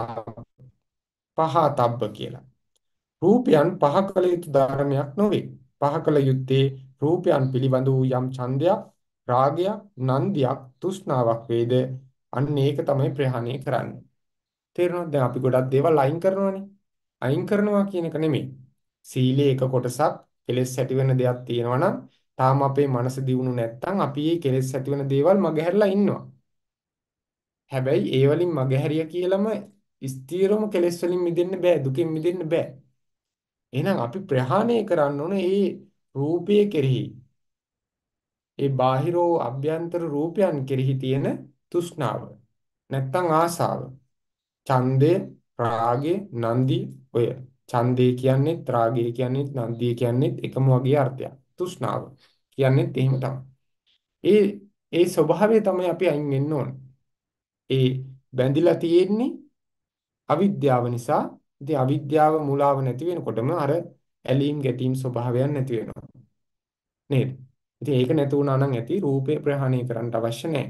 S1: පහතබ්බ කියලා. රූපයන් පහ කළ යුතු ධර්මයක් නොවේ. පහ කළ යුත්තේ රූපයන් පිළිබඳ වූ යම් ඡන්දයක්, රාගයක්, නන්දියක්, තෘෂ්ණාවක් වේද අන්න ඒක තමයි ප්‍රහාණය කරන්නේ. තේරෙනවද? දැන් අපි ගොඩක් දේවල් අයින් කරනවානේ. අයින් කරනවා කියන එක නෙමෙයි. සීලේ එක කොටසක් කෙලෙස් ඇති වෙන දෙයක් තියෙනවා නම් තාම අපේ මනස දියුණු නැත්නම් අපි මේ කෙලෙස් ඇති වෙන දේවල් මගහැරලා ඉන්නවා. හැබැයි ඒ වලින් මගහැරිය කියලාම ස්ථීරවම කෙලෙස් වලින් මිදෙන්න බෑ, දුකෙන් මිදෙන්න බෑ. එහෙනම් අපි ප්‍රහාණය කරන්න ඕන ඒ රූපය කෙරෙහි ඒ බාහිරෝ අභ්‍යන්තර රූපයන් කෙරෙහි තියෙන තෘෂ්ණාව නැත්තම් ආසාව ඡන්දය රාගය නන්දි ඔය ඡන්දේ කියන්නේත් රාගය කියන්නේත් නන්දිය කියන්නේත් එකම වගේ අර්ථයක් තෘෂ්ණාව කියන්නේත් එහෙම තමයි ඒ ඒ ස්වභාවය තමයි අපි අයින් වෙන්න ඕන ඒ බැඳිලා තියෙන්නේ අවිද්‍යාව නිසා ඉතින් අවිද්‍යාව මුලාව නැති වෙනකොටම අර ඇලීම් ගැටීම් ස්වභාවයන් නැති වෙනවා නේද? ඉතින් ඒක නැති වුණා නම් ඇති රූපේ ප්‍රහාණය කරන්න අවශ්‍ය නැහැ.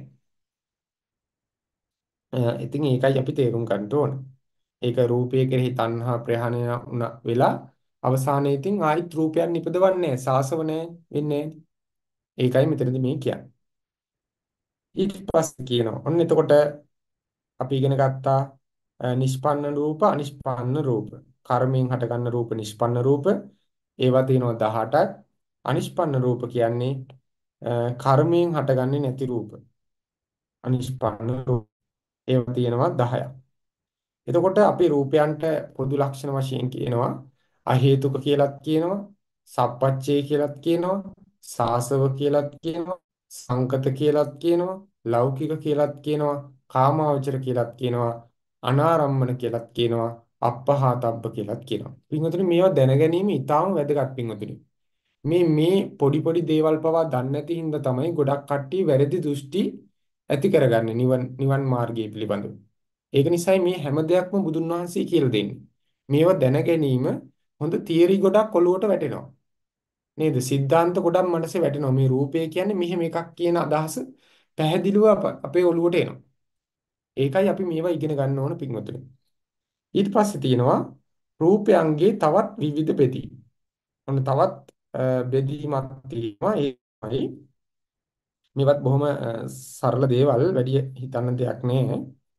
S1: ඉතින් ඒකයි අපි තේරුම් ගන්න ඕන. ඒක රූපයේ කෙරෙහි තණ්හා ප්‍රහාණය වුණ වෙලා අවසානයේ ඉතින් ආයිත් රූපයන් නිපදවන්නේ නැහැ. සාසව නැහැ වෙන්නේ නැහැ. ඒකයි මෙතනදී මේ කියන්නේ. ඊට පස්සේ කියනවා. ඔන්න එතකොට අපි ඉගෙන ගත්තා නිෂ්පන්න රූප අනිෂ්පන්න රූප. කර්මයෙන් හටගන්න රූප නිෂ්පන්න රූප. ඒවා තියෙනවා 18ක්. අනිෂ්පන්න රූප කියන්නේ කර්මයෙන් හටගන්නේ නැති රූප. අනිෂ්පන්න රූප. ඒවා තියෙනවා 10ක්. එතකොට අපි රූපයන්ට පොදු ලක්ෂණ වශයෙන් කියනවා අහේතුක කියලාත් කියනවා සප්පච්චේ කියලාත් කියනවා සාසව කියලාත් කියනවා සංකත කියලාත් කියනවා ලෞකික කියලාත් කියනවා කාමාවචර කියලාත් කියනවා අනාරම්මන කියලාත් කියනවා අප්පහාතබ්බ කියලාත් කියනවා. පින්වතුනි මේවා දැනගැනීම ඉතාම වැදගත් පින්වතුනි. මේ පොඩි පොඩි දේවල් පවා දන්නේ නැති හින්දා තමයි ගොඩක් කට්ටිය වැරදි දෘෂ්ටි ඇති කරගන්නේ නිවන් මාර්ගය පිළිබඳව. ඒක නිසායි මේ හැම දෙයක්ම බුදුන් වහන්සේ කියලා දෙන්නේ. මේවා දැන ගැනීම හොඳ තියරි ගොඩක් ඔලුවට වැටෙනවා. නේද? સિદ્ધාන්ත ගොඩක් මනසේ වැටෙනවා. මේ රූපය කියන්නේ මෙහෙම එකක් කියන අදහස පැහැදිලිව අපේ ඔලුවට එනවා. ඒකයි අපි මේවා ඉගෙන ගන්න ඕන පින්වතුනි. ඊට පස්සේ තියෙනවා රූපයන්ගේ තවත් විවිධ බෙදී. ඔන්න තවත් බෙදීමක් තියෙනවා. ඒකයි මේවත් බොහොම සරල දේවල් වැඩි හිතන්න දෙයක් නෑ.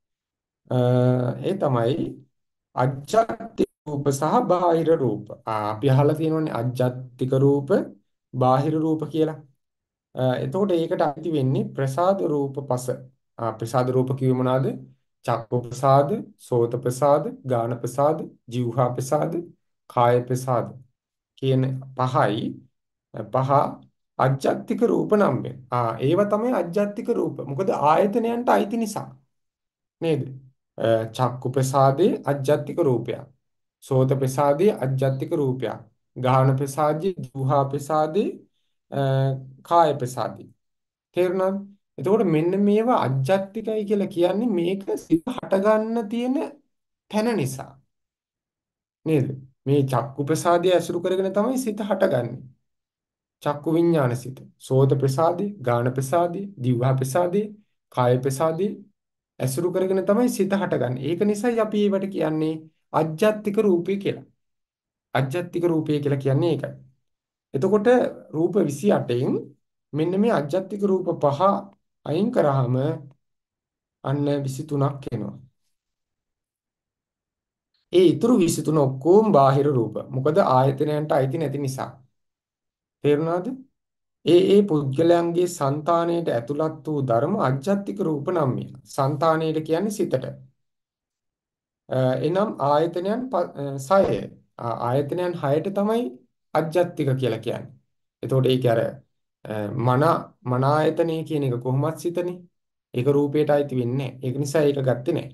S1: ඒ තමයි අජ්ජත්තික රූප සහ බාහිර රූප. අපි අහලා තියෙනවානේ අජ්ජත්තික රූප, බාහිර රූප කියලා. එතකොට ඒකට අයිති වෙන්නේ ප්‍රසාද රූප පස. ප්‍රසාද රූප කිව්වේ මොනවාද? චක්කු ප්‍රසාද, සෝත ප්‍රසාද, ගාන ප්‍රසාද, જીවහා ප්‍රසාද, කාය ප්‍රසාද කියන පහ අජ්ජත්තික රූප නම් වේ. ඒව තමයි අජ්ජත්තික රූප. මොකද ආයතනයන්ට අයිති නිසා. නේද? චක්කු ප්‍රසාදේ අජ්ජත්තික රූපයක්. සෝත ප්‍රසාදේ අජ්ජත්තික රූපයක්. ගාහන ප්‍රසාදේ, ජීවහා ප්‍රසාදේ, කාය ප්‍රසාදේ. තේරුණාද? එතකොට මෙන්න මේවා අජ්ජත්තිකයි කියලා කියන්නේ මේක සිත හට ගන්න තියෙන තැන නිසා. නේද? මේ චක්කු ප්‍රසාදය ඇසුරු කරගෙන තමයි සිත හටගන්නේ. චක්කු විඤ්ඤාණ සිත. සෝත ප්‍රසාදේ, ගාන ප්‍රසාදේ, දිවහා ප්‍රසාදේ, කාය ප්‍රසාදේ ඇසුරු කරගෙන තමයි සිත හටගන්නේ. ඒක නිසායි අපි ඒවට කියන්නේ අජ්ජත්තික රූපේ කියලා. අජ්ජත්තික රූපය කියලා කියන්නේ ඒකයි. එතකොට රූප 28න් මෙන්න මේ අජ්ජත්තික රූප පහ අයින් කරාම අන්න 23ක් එනවා. ඒ ඊතුරු 23 ඔක්කොම බාහිර රූප. මොකද ආයතනයන්ට අයිති නැති නිසා. තේරුණාද? ඒ පුද්ගලයන්ගේ సంతාණයට ඇතුළත් වූ ධර්ම අජ්ජත්තික රූප නම් මේ. సంతාණයට කියන්නේ සිතට. එනම් ආයතනයන් 6. ආයතනයන් 6ට තමයි අජ්ජත්තික කියලා කියන්නේ. එතකොට ඒක අර මන මන ආයතනය කියන එක කොහොමත් සිතනේ. ඒක රූපයට අයිති වෙන්නේ නැහැ. ඒක නිසා ඒක ගත්තේ නැහැ.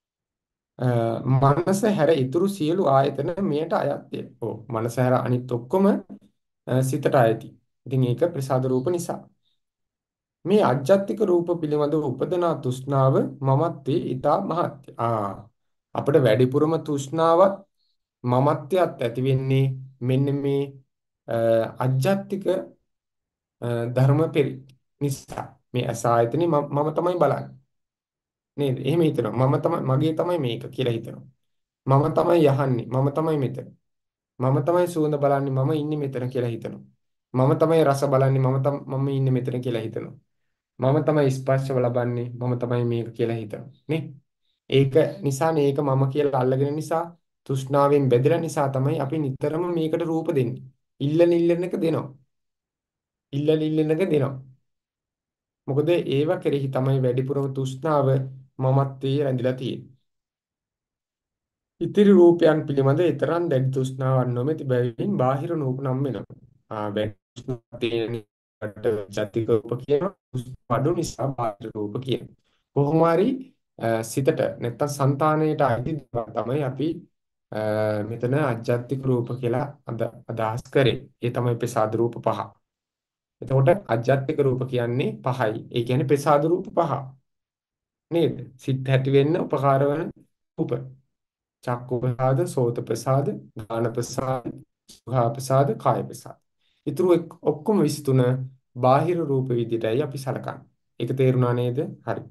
S1: මනස හැර ඉතුරු සියලු ආයතන මෙයට අයත්ය. ඔව් මනස හැර අනිත් ඔක්කොම සිතට අයති. ඉතින් ඒක ප්‍රසාද රූප නිසා. මේ අජ්ජත්තික රූප පිළිබඳව උපදනා තෘෂ්ණාව මමත්වයේ ඊටා මහත්ය. අපිට වැඩිපුරම තෘෂ්ණාවත් මමත්වයත් ඇති වෙන්නේ මෙන්න මේ අජ්ජත්තික ධර්ම පෙරි නිසා. මේ අස ආයතනේ මම තමයි බලන්නේ. නේද? එහෙම හිතනවා. මම තමයි මගේ තමයි මේක කියලා හිතනවා. මම තමයි යහන්නේ. මම තමයි මෙතන. මම තමයි සුවඳ බලන්නේ. මම ඉන්නේ මෙතන කියලා හිතනවා. මම තමයි රස බලන්නේ. මම ඉන්නේ මෙතන කියලා හිතනවා. මම තමයි ස්පර්ශව ලබන්නේ. මම තමයි මේක කියලා හිතනවා. නේ? ඒක නිසානේ ඒක මම කියලා අල්ලගෙන නිසා තෘෂ්ණාවෙන් බැඳලා නිසා තමයි අපි නිතරම මේකට රූප දෙන්නේ. ඉල්ලන එක දෙනවා. ඉල්ලන එක දෙනවා. මොකද ඒව කෙරෙහි තමයි වැඩිපුරම තෘෂ්ණාව මමත්වයේ රැඳිලා තියෙන්නේ. ඉතිරි රූපයන් පිළිබඳ ඊතරම් දැඩි තෘෂ්ණාවක් නොමැති බැවින් බාහිර රූප නම් වෙනවා. වැඩි තෘෂ්ණාවක් තියෙනට ජාතික රූප කියනවා. අඩු නිසා බාහිර රූප කියනවා. කොහොම හරි සිතට නැත්තම් సంతාණයට අයිති දේවල් තමයි අපි මෙතන අජ්ජත්තික රූප කියලා අදහස් කරේ. ඒ තමයි ප්‍රසාද රූප පහ. එතකොට අජ්ජත්තික රූප කියන්නේ පහයි. ඒ කියන්නේ ප්‍රසාද රූප පහ. නේද? සිත් ඇති වෙන්න උපකාර වන රූප. චක්කු ප්‍රසාද, සෝත ප්‍රසාද, ගාන ප්‍රසාද, සුඛා ප්‍රසාද, කාය ප්‍රසාද. ඊටු ඔක්කොම 23 බාහිර රූප විදිහටයි අපි සලකන්නේ. ඒක තේරුණා නේද? හරි.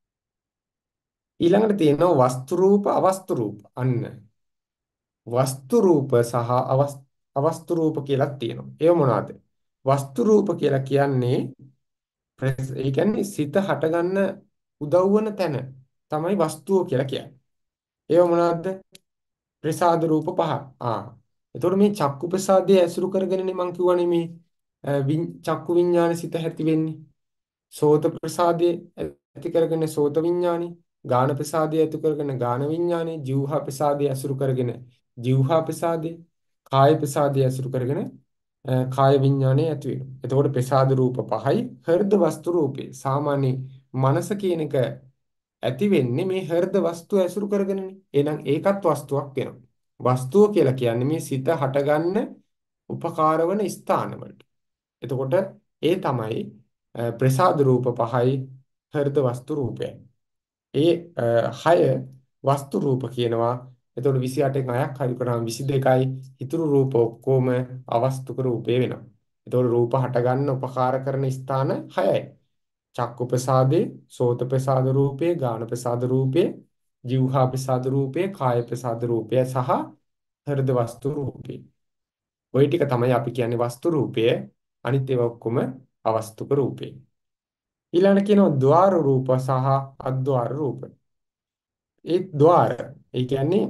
S1: ඊළඟට තියෙනවා වස්තු රූප, අවස්තු රූප. අන්න වස්තු රූප සහ අවස්තු රූප කියලා තියෙනවා. ඒව මොනවාද? වස්තු රූප කියලා කියන්නේ ඒ කියන්නේ සිත හටගන්න උදව් වන තැන තමයි වස්තුව කියලා කියන්නේ. ඒව මොනවාද? ප්‍රසාද රූප පහ. එතකොට මේ චක්කු ප්‍රසාදයේ ඇසුරු කරගෙනනේ මම කිව්වනේ මේ චක්කු විඤ්ඤාණ සිත ඇති වෙන්නේ. සෝත ප්‍රසාදයේ ඇති කරගෙන සෝත විඤ්ඤාණි, ගාන ප්‍රසාදයේ ඇති කරගෙන ගාන විඤ්ඤාණි, જીවහා ප්‍රසාදයේ ඇසුරු කරගෙන જીවහා ප්‍රසාදයේ, කාය ප්‍රසාදයේ ඇසුරු කරගෙන කාය විඤ්ඤාණය ඇති වෙනවා. එතකොට ප්‍රසාද රූප පහයි හෘද වස්තු රූපේ. සාමාන්‍ය මනස කියන එක ඇති වෙන්නේ මේ හෘද වස්තු ඇසුරු කරගෙනනේ. එහෙනම් ඒකත් වස්තුවක් වෙනවා. වස්තුව කියලා කියන්නේ මේ සිත හටගන්න උපකාර වන ස්ථානවලට. එතකොට ඒ තමයි ප්‍රසාද රූප පහයි හෘද වස්තු රූපයයි. ඒ 6 වස්තු රූප කියනවා. එතකොට 28න් 6ක් හරි කරාම 22යි. ඊතුරු රූප ඔක්කොම අවස්තුක රූපේ වෙනවා. එතකොට රූප හටගන්න උපකාර කරන ස්ථාන 6යි. චක්කු ප්‍රසාදේ, සෝත ප්‍රසාද රූපේ, ගාන ප්‍රසාද රූපේ, જીවහා ප්‍රසාද රූපේ, කාය ප්‍රසාද රූපය සහ හෘද වස්තු රූපේ. ওই ටික තමයි අපි කියන්නේ වස්තු රූපය. අනිත් ඒවා ඔක්කොම අවස්තුක රූපේ. ඊළඟට කියනවා ద్వාර රූප සහ අද්වාර රූප. ඒ ద్వාර ඒ කියන්නේ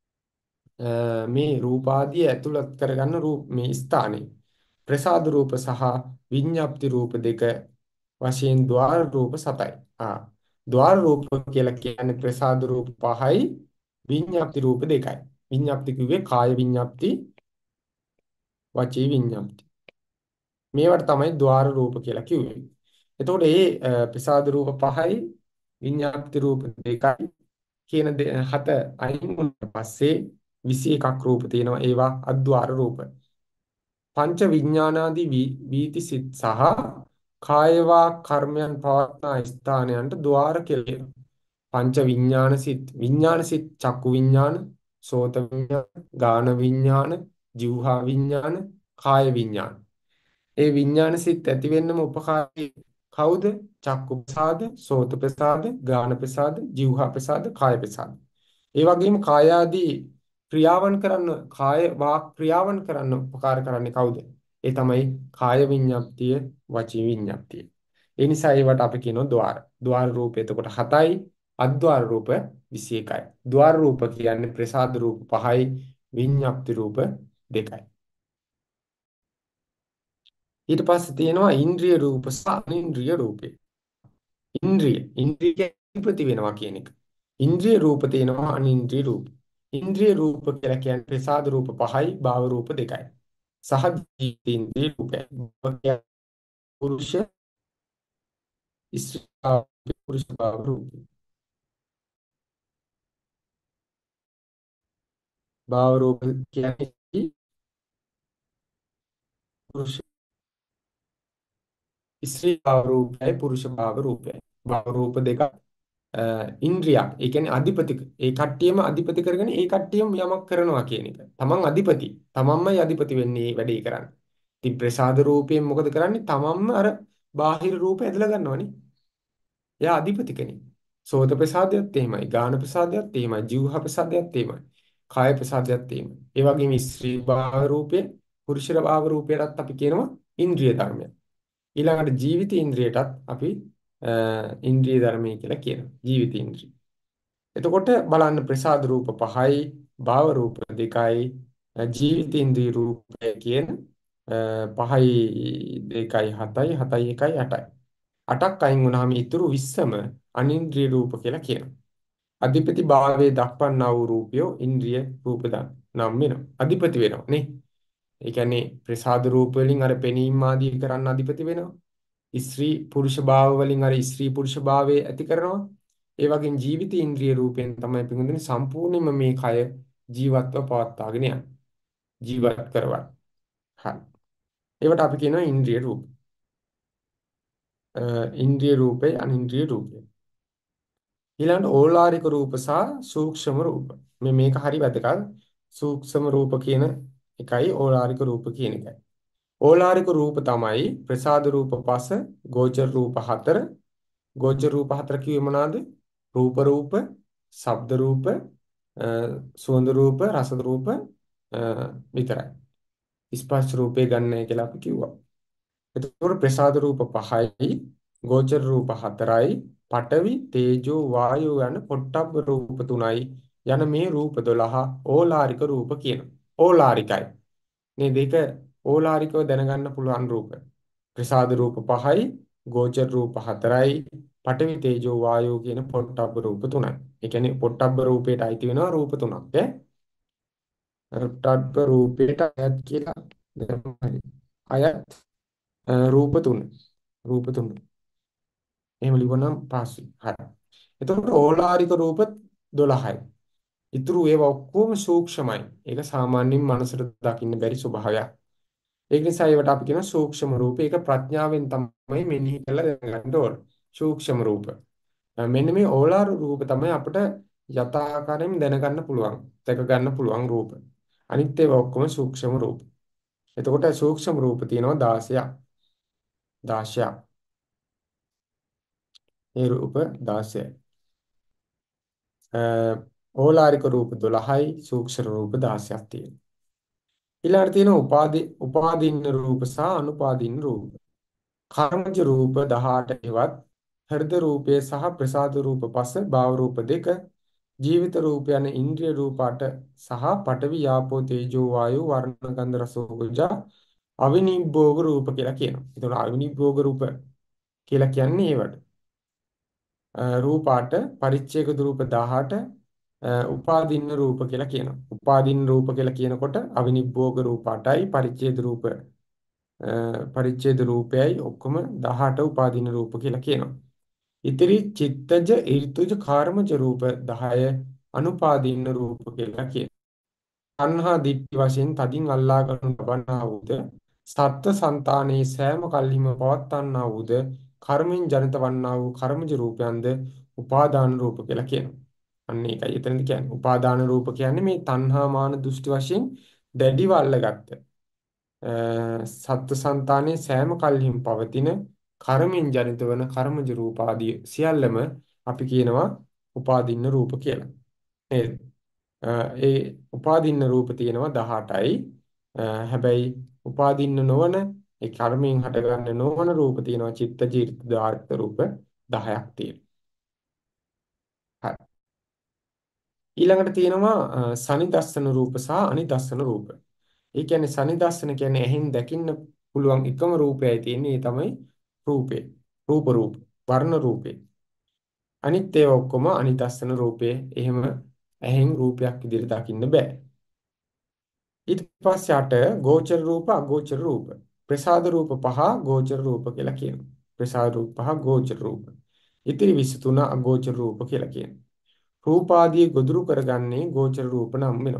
S1: මේ රූපාදී ඇතුළත් කරගන්න රූප මේ ස්ථානේ ප්‍රසාද රූප සහ විඤ්ඤාප්ති රූප දෙක වශයෙන් ద్వාර රූප 7යි. ద్వාර රූප කියලා කියන්නේ ප්‍රසාද රූප 5යි විඤ්ඤාප්ති රූප 2යි. විඤ්ඤාප්ති කිව්වේ කාය විඤ්ඤාප්ති, වචී විඤ්ඤාප්ති. මේවට තමයි ద్వාර රූප කියලා කිව්වේ. එතකොට මේ ප්‍රසාද රූප 5යි විඤ්ඤාප්ති රූප 2යි කියන හත අයින් වුණාට පස්සේ 21ක් රූප තියෙනවා. ඒවා අද්වාර රූප. පංච විඥානාදී වීති සිත් සහ කායවා කර්මයන් පවත්නා ස්ථානයන්ට ద్వාර කියලා කියනවා. පංච විඥාන සිත් චක්කු විඥාන, සෝත විඤ්ඤාණ, ගාන විඤ්ඤාණ, જીවහා විඤ්ඤාණ, කාය විඤ්ඤාණ. ඒ විඤ්ඤාණ සිත් ඇති වෙන්නම උපකාරී කවුද? චක්කු ප්‍රසාද, සෝත ප්‍රසාද, ගාන ප්‍රසාද, જીවහා ප්‍රසාද, කාය ප්‍රසාද. ඒ වගේම කාය ආදී ක්‍රියාවන් කරන්න, කාය වාක් ක්‍රියාවන් කරන්න උපකාර කරන්නේ කවුද? ඒ තමයි කාය විඤ්ඤාප්තිය, වචී විඤ්ඤාප්තිය. ඒ නිසා ඒවට අපි කියනවා ద్వාර. ద్వාර රූප එතකොට 7යි, අද්වාර රූප 21යි. ద్వාර රූප කියන්නේ ප්‍රසාද රූප 5යි, විඤ්ඤාප්ති රූප 2යි. ඊට පස්සේ තියෙනවා ඉන්ද්‍රිය රූප සහ අනින්ද්‍රිය රූපේ. ඉන්ද්‍රිය අධිපති වෙනවා කියන එක. ඉන්ද්‍රිය රූප තියෙනවා අනින්ද්‍රිය රූප. ඉන්ද්‍රිය රූප කියලා කියන්නේ ප්‍රසාද රූප 5යි, භාව රූප 2යි. සහ ඉන්ද්‍රිය රූපය. පුරුෂ ස්ත්‍රී පුරුෂ භාව රූප. භාව රූප කියන්නේ පුරුෂ ස්ත්‍රී භාව රූපයයි පුරුෂ භාව රූපයයි. භාව රූප දෙක ඉන්ද්‍රියක්. ඒ කියන්නේ අධිපති. ඒ කට්ටියම අධිපති කරගෙන ඒ කට්ටියම යමක් කරනවා කියන එක. තමන් අධිපති. තමන්මයි අධිපති වෙන්නේ මේ වැඩේ කරන්නේ. ඉතින් ප්‍රසාද රූපයෙන් මොකද කරන්නේ? තමන්ම අර බාහිර රූප ඇදලා ගන්නවනේ. එයා අධිපති කෙනෙක්. සෝත ප්‍රසාදයත් එහෙමයි. ගාන ප්‍රසාදයත් එහෙමයි. જીවහ ප්‍රසාදයත් එහෙමයි. කාය ප්‍රසාදයත් එහෙමයි. ඒ වගේම ස්ත්‍රී භාව රූපේ පුරුෂ භාව රූපයටත් අපි කියනවා ඉන්ද්‍රිය ධර්මයක්. ඊළඟට ජීවිත ඉන්ද්‍රියටත් අපි ඉන්ද්‍රිය ධර්මය කියලා කියනවා. ජීවිත ඉන්ද්‍රිය. එතකොට බලන්න ප්‍රසාද රූප 5යි, භාව රූප 2යි, ජීවිත ඉන්ද්‍රිය රූපය කියන 5යි 2යි 7යි 7යි 1යි 8යි. 8ක් අයින් වුණාම ඉතුරු 20ම අනින්ද්‍රිය රූප කියලා කියනවා. අධිපති භාවයේ දක්වන්නා වූ රූපය ඉන්ද්‍රිය රූප නම් වෙනවා. අධිපති වෙනවා නේ. ඒ කියන්නේ ප්‍රසාද රූප වලින් අර පෙනීම ආදී කරන්න අධිපති වෙනවා. ස්ත්‍රී පුරුෂ භාව වලින් අර ස්ත්‍රී පුරුෂ භාවයේ ඇති කරනවා. ඒ වගේම ජීවිත ඉන්ද්‍රිය රූපයෙන් තමයි පිඟුදුනේ සම්පූර්ණයෙන්ම මේ කය ජීවත්ව පවත්වාගෙන යන්නේ. ජීවත් කරවන්න. හරි. ඒවට අපි කියනවා ඉන්ද්‍රිය රූප. ඉන්ද්‍රිය රූපේ අනින්ද්‍රිය රූපේ. ඊළඟට ඕලාරික රූප සහ සූක්ෂම රූප. මේක හරි වැදගත්. සූක්ෂම රූප කියන එකයි ඕලාරික රූප කියන එකයි. ඕලාරික රූප තමයි ප්‍රසාද රූප 5, ගෝචර රූප 4. ගෝචර රූප 4 කිව්වේ මොනවාද? රූප, ශබ්ද රූප, සුවඳ රූප, රස රූප විතරයි. ස්පර්ශ රූපේ ගන්නෑ කියලා අපි කිව්වා. එතකොට ප්‍රසාද රූප 5යි, ගෝචර රූප 4යි, පඨවි, තේජෝ, වායෝ යන පොට්ටබ්බ රූප 3යි යන මේ රූප 12 ඕලාරික රූප කියනවා. ඕලාරිකයි. මේ දෙක ඕලාරිකව දැනගන්න පුළුවන් රූප. ප්‍රසාද රූප 5යි, ගෝචර රූප 4යි, පඨවි, තේජෝ, වායෝ කියන පොට්ටබ්බ රූප 3යි. ඒ කියන්නේ පොට්ටබ්බ රූපයට අයිති වෙනවා රූප 3ක්. පොට්ටබ්බ රූපයට අයත් කියලා දැනගන්න. අයත් රූප 3. රූප 3. එහෙම ලිවනම් පාසි. හරි. එතකොට ඕලාරික රූප 12යි. ඊතුරු ඒවා ඔක්කොම සූක්ෂමයි. ඒක සාමාන්‍යයෙන් මනසට දකින්න බැරි ස්වභාවයක්. ඒක නිසා ඒවට අපි කියන සූක්ෂම රූප. ඒක ප්‍රඥාවෙන් තමයි මෙනෙහි කරලා දැනගන්න ඕන. සූක්ෂම රූප. මෙන්න මේ ඕලාර රූප තමයි අපිට යථාකාරයෙන් දැනගන්න පුළුවන්. දැක ගන්න පුළුවන් රූප. අනිත් ඒවා ඔක්කොම සූක්ෂම රූප. එතකොට සූක්ෂම රූප තියෙනවා 16ක්. 16ක්. ඒ රූප 16යි. ඕලාරික රූප 12යි, සූක්ෂම රූප 16ක් තියෙනවා. ඊළඟට තියෙනවා උපාදීන රූප සහ අනුපාදීන රූප. කර්මජ රූප 18 හෙවත් හෘද රූපය සහ ප්‍රසාද රූප 5, භාව රූප 2, ජීවිත රූප යන ඉන්ද්‍රිය රූප 8 සහ පඨවි යාපෝ තේජෝ වායෝ වර්ණ ගන්ධ රස ඕජා අවිනිභෝග රූප කියලා කියනවා. ඒතකොට අවිනිභෝග රූප කියලා කියන්නේ ඒවට. රූප 8, පරිච්ඡේද රූප 18, උපාදීන රූප කියලා කියනවා. උපාදීන රූප කියලා කියනකොට අවිනිභෝග රූප 8යි, පරිච්ඡේද රූපයයි ඔක්කොම 18 උපාදීන රූප කියලා කියනවා. ඉතිරි චිත්තජ ඍතුජ කාර්මජ රූප 10 අනුපාදීන රූප කියලා කියනවා. තණ්හා දිට්ඨි වශයෙන් තදින් අල්ලා ගන්න ලබන්නා වූද සත්ත්ව సంతානයේ සෑම කල්හිම පවත්වන්නා වූද කර්මෙන් ජනිත වන්නා වූ කර්මජ රූපයන්ද උපාදාන රූප කියලා කියනවා. අන්න ඒකයි එතනදි කියන්නේ. උපාදාන රූප කියන්නේ මේ තණ්හා මාන දෘෂ්ටි වශයෙන් දැඩිව අල්ලගත්ත. සත්ත්වසන්තානයේ සෑම කල්හිම පවතින කර්මෙන් ජනිත වන කර්මජ රූප ආදී සියල්ලම අපි කියනවා උපාදින්න රූප කියලා. නේද? ඒ උපාදින්න රූප තියෙනවා 18යි. හැබැයි උපාදින්න නොවන ඒ කර්මයෙන් හටගන්න නොවන රූප තියෙනවා චිත්ත ජීවිත දාර්ථ රූප 10ක් තියෙනවා. හරි. ඊළඟට තියෙනවා සනිදස්සන රූප සහ අනිදස්සන රූප. ඒ කියන්නේ සනිදස්සන කියන්නේ ඇහෙන් දකින්න පුළුවන් එකම රූපයයි තියෙන්නේ. ඒ තමයි රූපේ. රූප වර්ණ රූපේ. අනිත් ඒවා ඔක්කොම අනිදස්සන රූපේ. එහෙම ඇහෙන් රූපයක් විදිහට දකින්න බෑ. ඊට පස්සේ අට ගෝචර රූප අගෝචර රූප. ප්‍රසාද රූප පහ ගෝචර රූප කියලා කියනවා. ප්‍රසාද රූප පහ ගෝචර රූප. ඉතිරි 23 අගෝචර රූප කියලා කියනවා. රූපාදී ගොදුරු කරගන්නේ ගෝචර රූප නම් වෙනවා.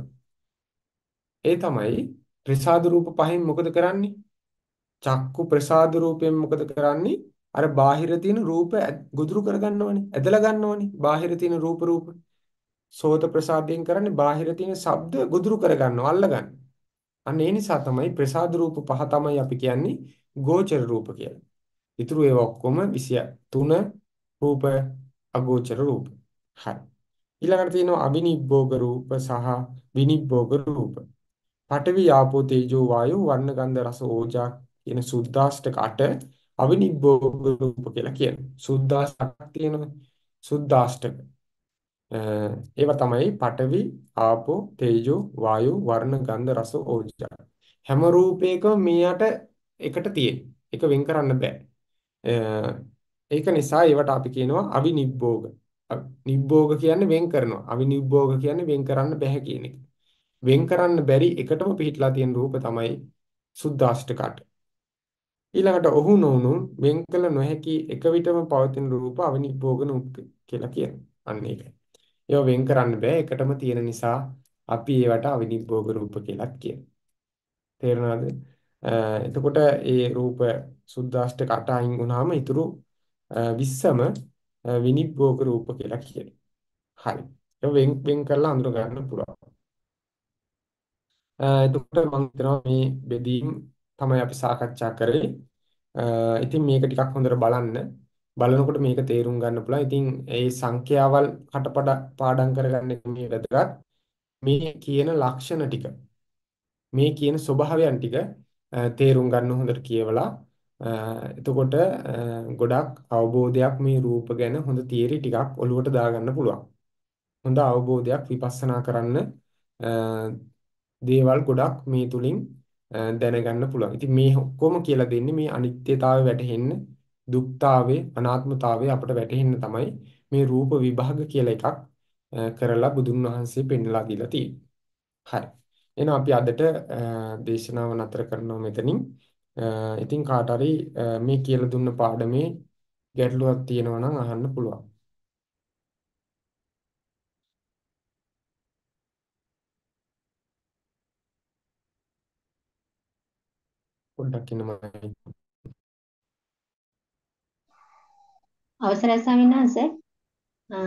S1: ඒ තමයි ප්‍රසාද රූප පහෙන් මොකද කරන්නේ? චක්කු ප්‍රසාද රූපයෙන් මොකද කරන්නේ? අර බාහිර තියෙන රූප ගොදුරු කරගන්නවනේ. ඇදලා ගන්නවනේ. බාහිර තියෙන රූප. සෝත ප්‍රසාදයෙන් කරන්නේ බාහිර තියෙන ශබ්ද ගොදුරු කරගන්නවා, අල්ලගන්න. අන්න ඒ නිසා තමයි ප්‍රසාද රූප පහ තමයි අපි කියන්නේ ගෝචර රූප කියලා. ඊටු ඒවා ඔක්කොම 23 රූප අගෝචර රූප. හරි. ඊළඟට තියෙනවා අවිනිබ්බෝග රූප සහ විනිබ්බෝග රූප. පඨවි ආපෝ තේජෝ වායෝ වර්ණ ගන්ධ රස ඕජා කියන සුද්දාෂ්ටක 8 අවිනිබ්බෝග රූප කියලා කියනවා. සුද්දාෂ්ටක තියෙනවා. සුද්දාෂ්ටක. ඒවා තමයි පඨවි ආපෝ තේජෝ වායෝ වර්ණ ගන්ධ රස ඕජා. හැම රූපයකම මේකට එකට තියෙන. ඒක වෙන් කරන්න බෑ. ඒක නිසා ඒවට අපි කියනවා අවිනිබ්බෝග. නිබ්බෝග කියන්නේ වෙන් කරනවා. අවිනිබ්බෝග කියන්නේ වෙන් කරන්න බෑ කියන එක. වෙන් කරන්න බැරි එකටම පිහිටලා තියෙන රූප තමයි සුද්දාෂ්ටකට. ඊළඟට ඔහු නොවුණු වෙන් කළ නොහැකි එක විටම පවතින රූප අවිනිබ්බෝග රූප කියලා කියනවා. අන්න ඒකයි. ඒවා වෙන් කරන්න බෑ එකටම තියෙන නිසා අපි ඒවට අවිනිබ්බෝග රූප කියලාත් කියනවා. තේරුණාද? එතකොට ඒ රූප සුද්දාෂ්ටක 8 අයින් වුණාම ඊටු 20ම විනිබ්බෝග රූප කියලා කියනවා. හරි. ඒක වෙන් කරලා අඳුර ගන්න පුළුවන්. එතකොට මම හිතනවා මේ බෙදීම් තමයි අපි සාකච්ඡා කරේ. ඉතින් මේක ටිකක් හොඳට බලන්න. බලනකොට මේක තේරුම් ගන්න පුළුවන්. ඉතින් ඒ සංඛ්‍යාවල් කටපඩ පාඩම් කරගන්න එක මේ වැදගත්. මේ කියන ලක්ෂණ ටික, මේ කියන ස්වභාවයන් ටික තේරුම් ගන්න හොඳට කියවලා එතකොට ගොඩක් අවබෝධයක් මේ රූප ගැන හොඳ තියරි ටිකක් ඔලුවට දාගන්න පුළුවන්. හොඳ අවබෝධයක් විපස්සනා කරන්න දේවල් ගොඩක් මේ තුලින් දැනගන්න පුළුවන්. ඉතින් මේ ඔක්කොම කියලා දෙන්නේ මේ අනිත්‍යතාවය වැටහෙන්න, දුක්තාවය, අනාත්මතාවය අපට වැටහෙන්න තමයි මේ රූප විභාග කියලා එකක් කරලා බුදුන් වහන්සේ පෙන්වලා දීලා තියෙන්නේ. හරි. එහෙනම් අපි අදට දේශනාව නතර කරනවා මෙතනින්. ඉතින් කාට හරි මේ කියලා දුන්න පාඩමේ ගැටලුවක් තියෙනවා නම් අහන්න පුළුවන්. පොඩ්ඩක් ඉන්න මම.
S2: අවසරයි ස්වාමීන් වහන්සේ. අ,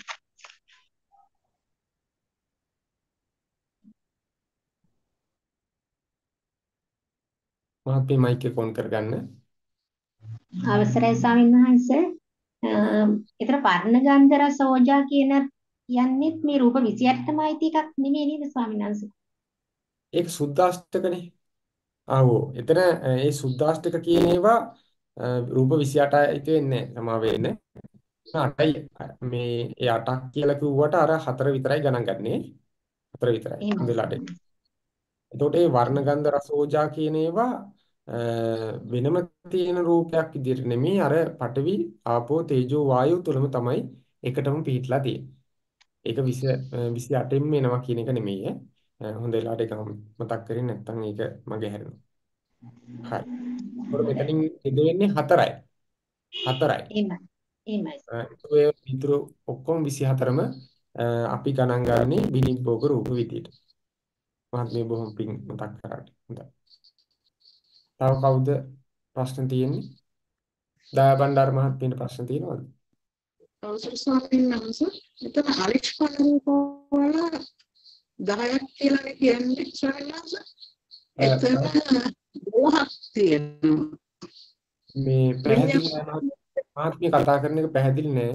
S1: මහත්මේ මයික් එක ඔන් කරගන්න.
S2: අවසරයි ස්වාමීන් වහන්සේ. අ, ඒතර වර්ණ ගන්ධ රස ඕජා කියන යන්නේත් මේ රූප 28ටම අයිති එකක් නෙමෙයි නේද ස්වාමීන් වහන්සේ?
S1: ඒක සුද්දාෂ්ටකනේ. ආව්. එතන ඒ සුද්දාෂ්ටක කියන ඒවා රූප 28යි වෙන්නේ සමා වෙන්නේ. 8යි මේ ඒ 8ක් කියලා කිව්වට අර 4 විතරයි ගණන් ගන්නේ. 4 විතරයි.
S2: එහෙමයි
S1: හොඳලාට.
S2: ස්වාමීන්
S1: එතකොට මේ වර්ණ ගන්ධ රස ඕජා කියන ඒවා වෙනම තියෙන රූපයක් විදිහට නෙමෙයි අර පඨවි ආපෝ තේජෝ වායෝ තුලම තමයි එකටම පිහිටලා තියෙන්නේ. ඒක 20 28න් එනවා කියන එක නෙමෙයි හොඳ වෙලාවට ඒක මතක් කරේ නැත්නම් ඒක මගේ හැරෙනවා. හරි. ඒකට මෙතනින් ඉඳ වෙන්නේ 4යි. 4යි.
S2: එහෙමයි. එහෙමයි.
S1: ඔය විතර ඔක්කොම 24ම අපි ගණන් ගන්නේ විනිබ්බෝග රූප විදියට. මහත්මේ බොහොම පිං මතක් කරාට. හොඳයි. තව කවුද ප්‍රශ්න තියෙන්නේ? දයාබණ්ඩාර මහත්මියට ප්‍රශ්න තියෙනවද?
S3: අවසර ස්වාමීන් වහන්සේ මෙතන අනිෂ්පන්න රූප වල 10ක් කියලානේ කියන්නේ ස්වාමීන් වහන්සේ. එතන 12ක් තියෙනවා.
S1: මේ පැහැදිලි
S3: විඤ්ඤාණ
S1: නෑ මහත්මිය කතා කරන එක පැහැදිලි නෑ.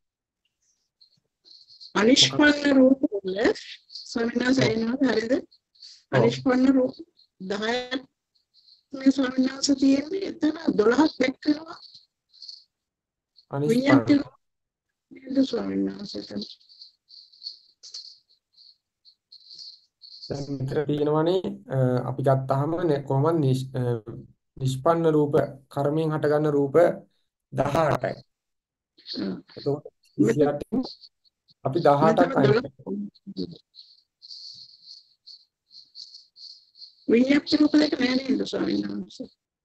S1: මොකක්
S3: අනිෂ්පන්න රූප වල ස්වාමීන් වහන්සේ
S1: ඔව්
S3: එනවා හරියද?
S1: ඔව්
S3: අනිෂ්පන්න රූප 10ක් මේ ස්වාමීන් වහන්සේ තියෙන්නේ එතන 12ක් දැක්කනවා.
S1: අනිෂ්පන්න
S3: විඤ්ඤාණ නේද ස්වාමීන් වහන්සේ එතන.
S1: දැන් මෙතන තියෙනවනේ අපි ගත්තාම කොහොමද නිෂ්පන්න රූප කර්මයෙන් හටගන්න රූප 18යි. එතකොට
S3: මෙතන
S1: 28න් අපි
S3: මෙතන
S1: 18ක් අයින්
S3: 12
S1: කරනවා.
S3: විඤ්ඤාණ රූප දෙක නෑ නේද ස්වාමීන් වහන්සේ.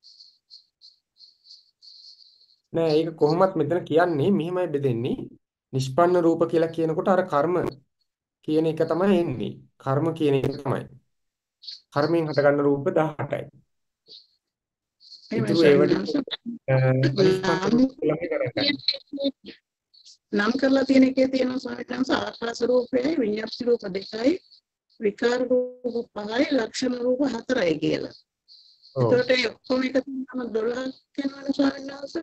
S1: නෑ ඒක කොහොමත් මෙතන කියන්නේ මෙහෙමයි බෙදෙන්නේ. නිෂ්පන්න රූප කියලා කියනකොට අර කර්ම කියන එක තමයි එන්නේ. කර්ම කියන එක තමයි. කර්මයෙන් හටගන්න රූප 18යි.
S3: එහෙමයි
S1: ඊටු
S3: ස්වාමීන්
S1: ඒවට
S3: වහන්සේ.
S1: අනිෂ්පන්න රූප කියලා අපි ගණන් ගන්නවා.
S3: නම් කරලා තියෙන එකේ තියෙන ස්වාමීන් වහන්සේ ආකාශ රූපයයි විඤ්ඤාති රූප දෙකයි විකාර රූප පහයි ලක්ෂණ රූප හතරයි කියලා.
S1: ඔව්.
S3: එතකොට ඒ ඔක්කොම එක තියෙනම 12ක් වෙනවනේ ස්වාමීන් වහන්සේ.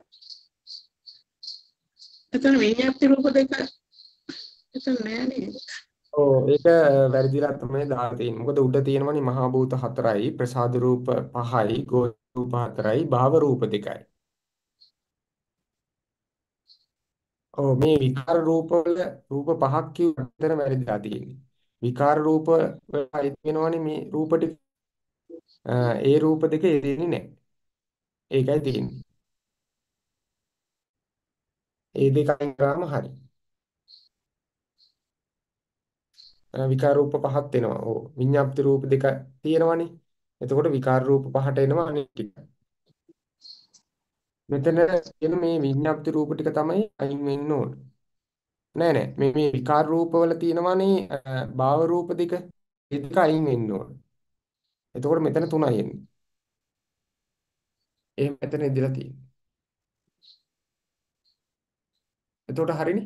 S3: එතන විඤ්ඤාති රූප දෙක එතන නෑ නේද?
S1: ඔව් ඒක වැරදිලා තමයි දාලා තියෙන්නේ. මොකද උඩ තියෙනවනේ මහා භූත 4යි, ප්‍රසාද රූප 5යි, ගෝචර රූප 4යි, භාව රූප 2යි. ඔව් මේ විකාර රූප වල රූප 5ක් කියුවට වැරදිලා තියෙන්නේ. විකාර රූප වල අයිති වෙනවනේ මේ රූප ටික. ඒ රූප දෙක එදෙන්නේ නැහැ. ඒකයි තියෙන්නේ. ඒ දෙක අයින් කරාම හරි. විකාර රූප පහක් වෙනවා. ඔව්. විඤ්ඤාප්ති රූප දෙක තියෙනවනේ. එතකොට විකාර රූප පහට එනවා අනිත් ටික. මෙතන කියන මේ විඤ්ඤාප්ති රූප ටික තමයි අයින් වෙන්න ඕන. නෑ නෑ මේ විකාර රූප වල තියෙනවනේ භාව රූප දෙක. ඒ දෙක අයින් වෙන්න ඕන. එතකොට මෙතන 3යි එන්නේ. එහෙම මෙතන ඉදලා තියෙන්නේ. එතකොට හරිනේ.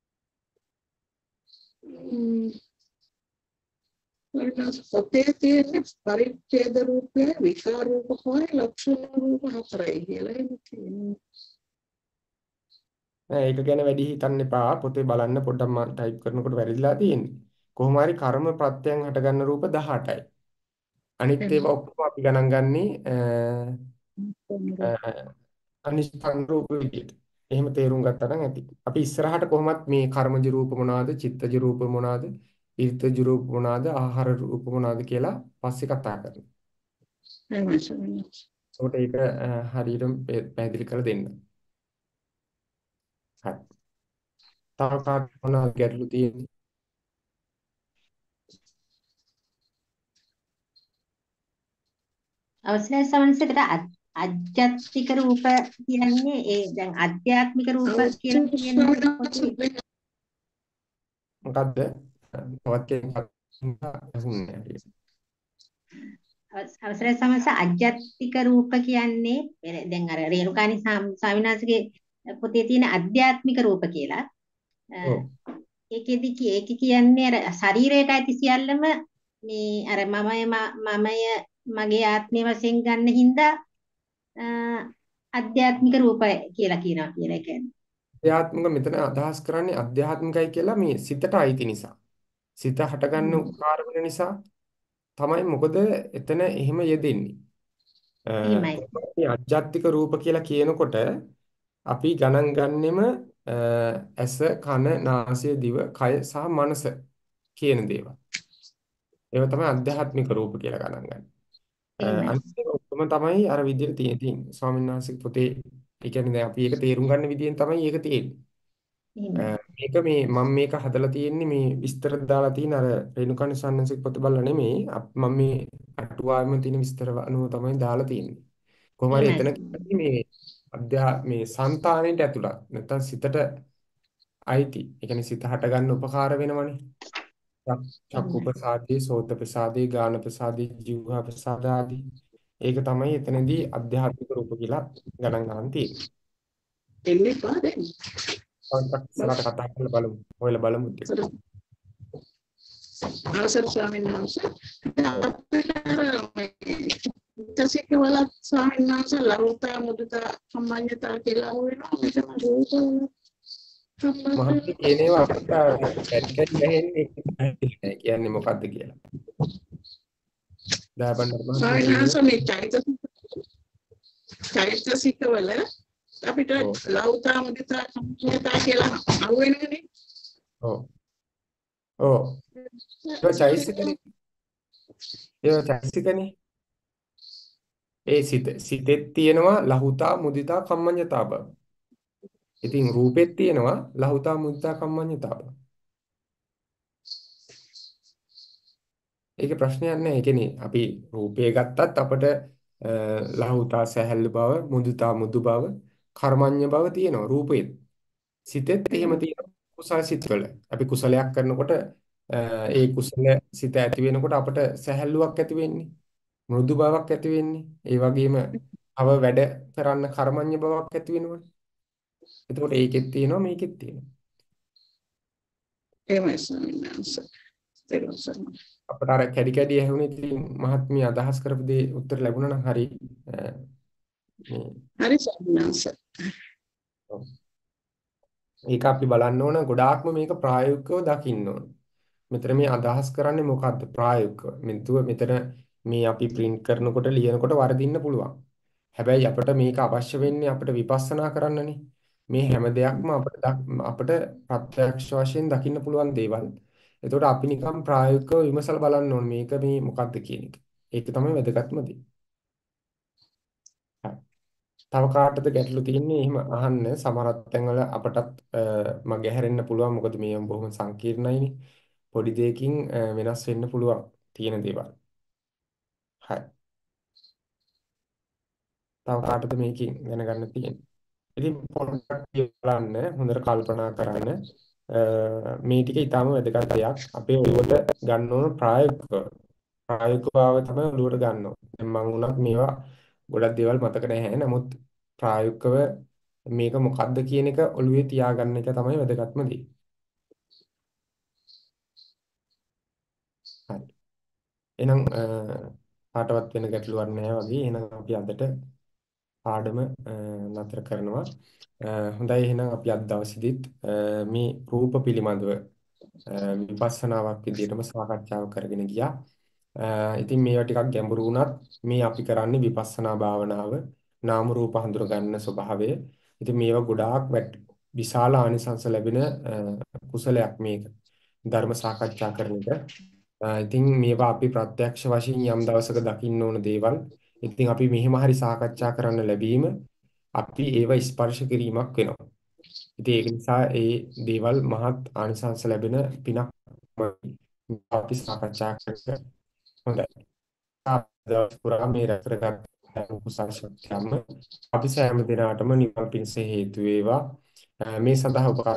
S3: සත්‍යයේ තියෙන පරිච්ඡේද රූපය විකාර රූප හොය ලක්ෂණ රූප හතරයි කියලා එන්නේ තියෙනවා.
S1: නෑ ඒක ගැන වැඩි හිතන්න එපා. පොතේ බලන්න පොඩ්ඩක් මම ටයිප් කරනකොට වැරදිලා තියෙන්නේ. කොහොම හරි කර්ම ප්‍රත්‍යයන් හටගන්න රූප 18යි. අනිත් ඒවා ඔක්කොම අපි ගණන් ගන්නේ අනිෂ්පන්න රූප විදියට. එහෙම තේරුම් ගත්තා නම් ඇති. අපි ඉස්සරහට කොහොමත් මේ කර්මජ රූප මොනවාද, චිත්තජ රූප මොනවාද, ඊර්තජ රූප මොනවාද, ආහාර රූප මොනවාද කියලා පස්සේ කතා කරනවා. ඒකට ඒක හරියටම පැහැදිලි කරලා දෙන්න. හරි. තව කාට මොනවද ගැටලු තියෙන්නේ?
S2: අවසරයි සමන්සකට අජ්ජත්තික රූප කියන්නේ ඒ දැන් අධ්‍යාත්මික රූප කියලා කියන්නේ
S1: මොකද්ද? තවත් කෙනෙක් අහුන්නේ නැහැ.
S2: අවසරයි සමන්ස අජ්ජත්තික රූප කියන්නේ දැන් අර රේණුකානි ස්වාමිනාසගේ පොතේ තියෙන අධ්‍යාත්මික රූප කියලා.
S1: ඔව්.
S2: ඒකෙදි ඒක කියන්නේ අර ශරීරයට ඇති සියල්ලම මේ අර මමය මගේ ආත්මය වශයෙන් ගන්න හින්දා ආධ්‍යාත්මික රූපය කියලා කියනවා කියලා කියන්නේ.
S1: අධ්‍යාත්මික මෙතන අදහස් කරන්නේ අධ්‍යාත්මිකයි කියලා මේ සිතට අයිති නිසා. සිත හටගන්න උපකාර වෙන නිසා තමයි මොකද එතන එහෙම යෙදෙන්නේ.
S2: එහෙමයි.
S1: මේ අජ්ජත්තික රූප කියලා කියනකොට අපි ගණන් ගන්නෙම ඇස, කන, නාසය, දිව, කය සහ මනස කියන දේවල්. ඒවා තමයි අධ්‍යාත්මික රූප කියලා ගණන් ගන්නේ.
S2: එහෙමයි.
S1: අනිත් ඒවා ඔක්කොම තමයි අර විදිහට තියෙන්නේ. ස්වාමීන් වහන්සේ පොතේ ඒ කියන්නේ දැන් අපි ඒක තේරුම් ගන්න විදිහෙන් තමයි ඒක තියෙන්නේ.
S2: එහෙමයි.
S1: මේක මේ මම මේක හදලා තියෙන්නේ මේ විස්තර දාලා තියෙන අර රේණුකාණ සන්නසික පොත බලලා නෙමෙයි මම මේ අටුවාවෙම තියෙන විස්තර අනුව තමයි දාලා තියෙන්නේ. කොහොම හරි එතන
S2: එහෙමයි.
S1: කියන්නේ මේ సంతානෙට ඇතුළත් නැත්නම් සිතට අයිති. ඒ කියන්නේ සිත හට ගන්න උපකාර වෙනවනේ. චක්කු
S2: එහෙමයි.
S1: ප්‍රසාදේ, සෝත ප්‍රසාදේ, ගාන ප්‍රසාදේ, જીවහා ප්‍රසාද ආදී. ඒක තමයි එතනදී අධ්‍යාත්මික රූප කියලා ගණන් ගන්න තියෙන්නේ.
S3: එන්නේ පාදේ.
S1: තවත් ඉස්සරහට කතා කරලා බලමු. ඔයලා බලමු ටික.
S3: අවසර ස්වාමීන් වහන්සේ චෛතසික වල ස්වාමීන් වහන්සේ ලෞතා මුදිතා සම්මාඤ්ඤතා කියලා වෙනවා මෙතන රූප
S1: මහත්ය කියන ඒවා අපිට කැඩි ඇහෙන්නේ කියන්නේ මොකද්ද කියලා. දාබණ්ඩ මහත්මිය
S3: ස්වාමීන් වහන්සේ මේ චෛතසික වල අපිට ලෞතා මුදිතා සම්මාඤ්ඤතා කියලා අහුවෙනවනේ.
S1: ඔව්. ඔව්. ඒක චෛතසිකනේ. ඒක චෛතසිකනේ. ඒ සිතෙත් තියෙනවා ලහුතා මුදිතා කම්මඤ්ඤතා බව. ඉතින් රූපෙත් තියෙනවා ලහුතා මුදිතා කම්මඤ්ඤතා බව. ඒකේ ප්‍රශ්නයක් නැහැ. ඒ කියන්නේ අපි රූපය ගත්තත් අපිට ලහුතා සැහැල්ලු බව, මුදිතා මුදු බව, කර්මඤ්ඤ බව තියෙනවා රූපෙත්. සිතෙත් එහෙම තියෙනවා කුසල සිත්වල. අපි කුසලයක් කරනකොට ඒ කුසල සිත ඇති වෙනකොට අපිට සැහැල්ලුවක් ඇති වෙන්නේ. මෘදු බවක් ඇති වෙන්නේ. ඒ වගේම තව වැඩ කරන්න කර්මඤ්ඤ බවක් ඇති වෙනවනේ. එතකොට ඒකෙත් තියෙනවා මේකෙත් තියෙනවා.
S3: එහෙමයි ස්වාමීන් වහන්සේ.
S1: අපට අර කැඩි කැඩි ඇහුනේ ඉතින් මහත්මිය අදහස් කරපු දේ උත්තර ලැබුණා නම් හරි
S3: හරි ස්වාමීන් වහන්සේ.
S1: ඒක අපි බලන්න ඕන ගොඩාක්ම මේක ප්‍රායෝගිකව දකින්න ඕන. මෙතන මේ අදහස් කරන්නේ මොකද්ද ප්‍රායෝගිකව. මෙතන මේ අපි print කරනකොට ලියනකොට වරදින්න පුළුවන්. හැබැයි අපිට මේක අවශ්‍ය වෙන්නේ අපිට විපස්සනා කරන්නනේ. මේ හැම දෙයක්ම අපිට ප්‍රත්‍යක්ෂ වශයෙන් දකින්න පුළුවන් දේවල්. එතකොට අපි නිකන් ප්‍රායෝගිකව විමසලා බලන්න ඕනේ මේක මේ මොකද්ද කියන එක. ඒක තමයි වැදගත්ම දේ. හරි. තව කාටද ගැටලු තියෙන්නේ? එහෙම අහන්න සමහරත් තැන්වල අපටත් මගේ හැරෙන්න පුළුවන්. මොකද මේ බොහොම සංකීර්ණයිනේ. පොඩි දෙයකින් වෙනස් වෙන්න පුළුවන් තියෙන දේවල්. හරි. තව කාටද මේකෙන් දැනගන්න තියෙන්නේ? ඉතින් පොඩ්ඩක් බලන්න හොඳට කල්පනා කරන්න මේ ටික ඊටම වැදගත් දෙයක් අපේ ඔළුවට ගන්න ඕන ප්‍රායෝගිකව තමයි ඔළුවට ගන්න ඕන. දැන් මම උනත් මේවා ගොඩක් දේවල් මතක නැහැ. නමුත් ප්‍රායෝගිකව මේක මොකද්ද කියන එක ඔළුවේ තියාගන්න එක තමයි වැදගත්ම දේ. හරි. එහෙනම් කාටවත් වෙන ගැටලුවක් නැහැ වගේ. එහෙනම් අපි අදට පාඩම නතර කරනවා. හොඳයි එහෙනම් අපි අද දවසේදීත් මේ රූප පිළිබඳව විපස්සනාවක් විදිහටම සාකච්ඡාව කරගෙන ගියා. ඉතින් මේවා ටිකක් ගැඹුරු වුණත් මේ අපි කරන්නේ විපස්සනා භාවනාව නාම රූප හඳුර ගන්න ස්වභාවය. ඉතින් මේවා ගොඩාක් විශාල ආනිසංස ලැබෙන කුසලයක් මේක. ධර්ම සාකච්ඡා කරන එක. ඉතින් මේවා අපි ප්‍රත්‍යක්ෂ වශයෙන් යම් දවසක දකින්න ඕන දේවල්. ඉතින් අපි මෙහෙම හරි සාකච්ඡා කරන්න ලැබීම අපි ඒව ස්පර්ශ කිරීමක් වෙනවා. ඉතින් ඒක නිසා ඒ දේවල් මහත් ආනිසංස ලැබෙන පිනක් අපි සාකච්ඡා කරලා හොඳයි. දවස් පුරා මේ රැකගත් කුසල ශක්තියම අපි සෑම දිනකටම නිවන් පිණිස හේතු වේවා. මේ සඳහා උපකාර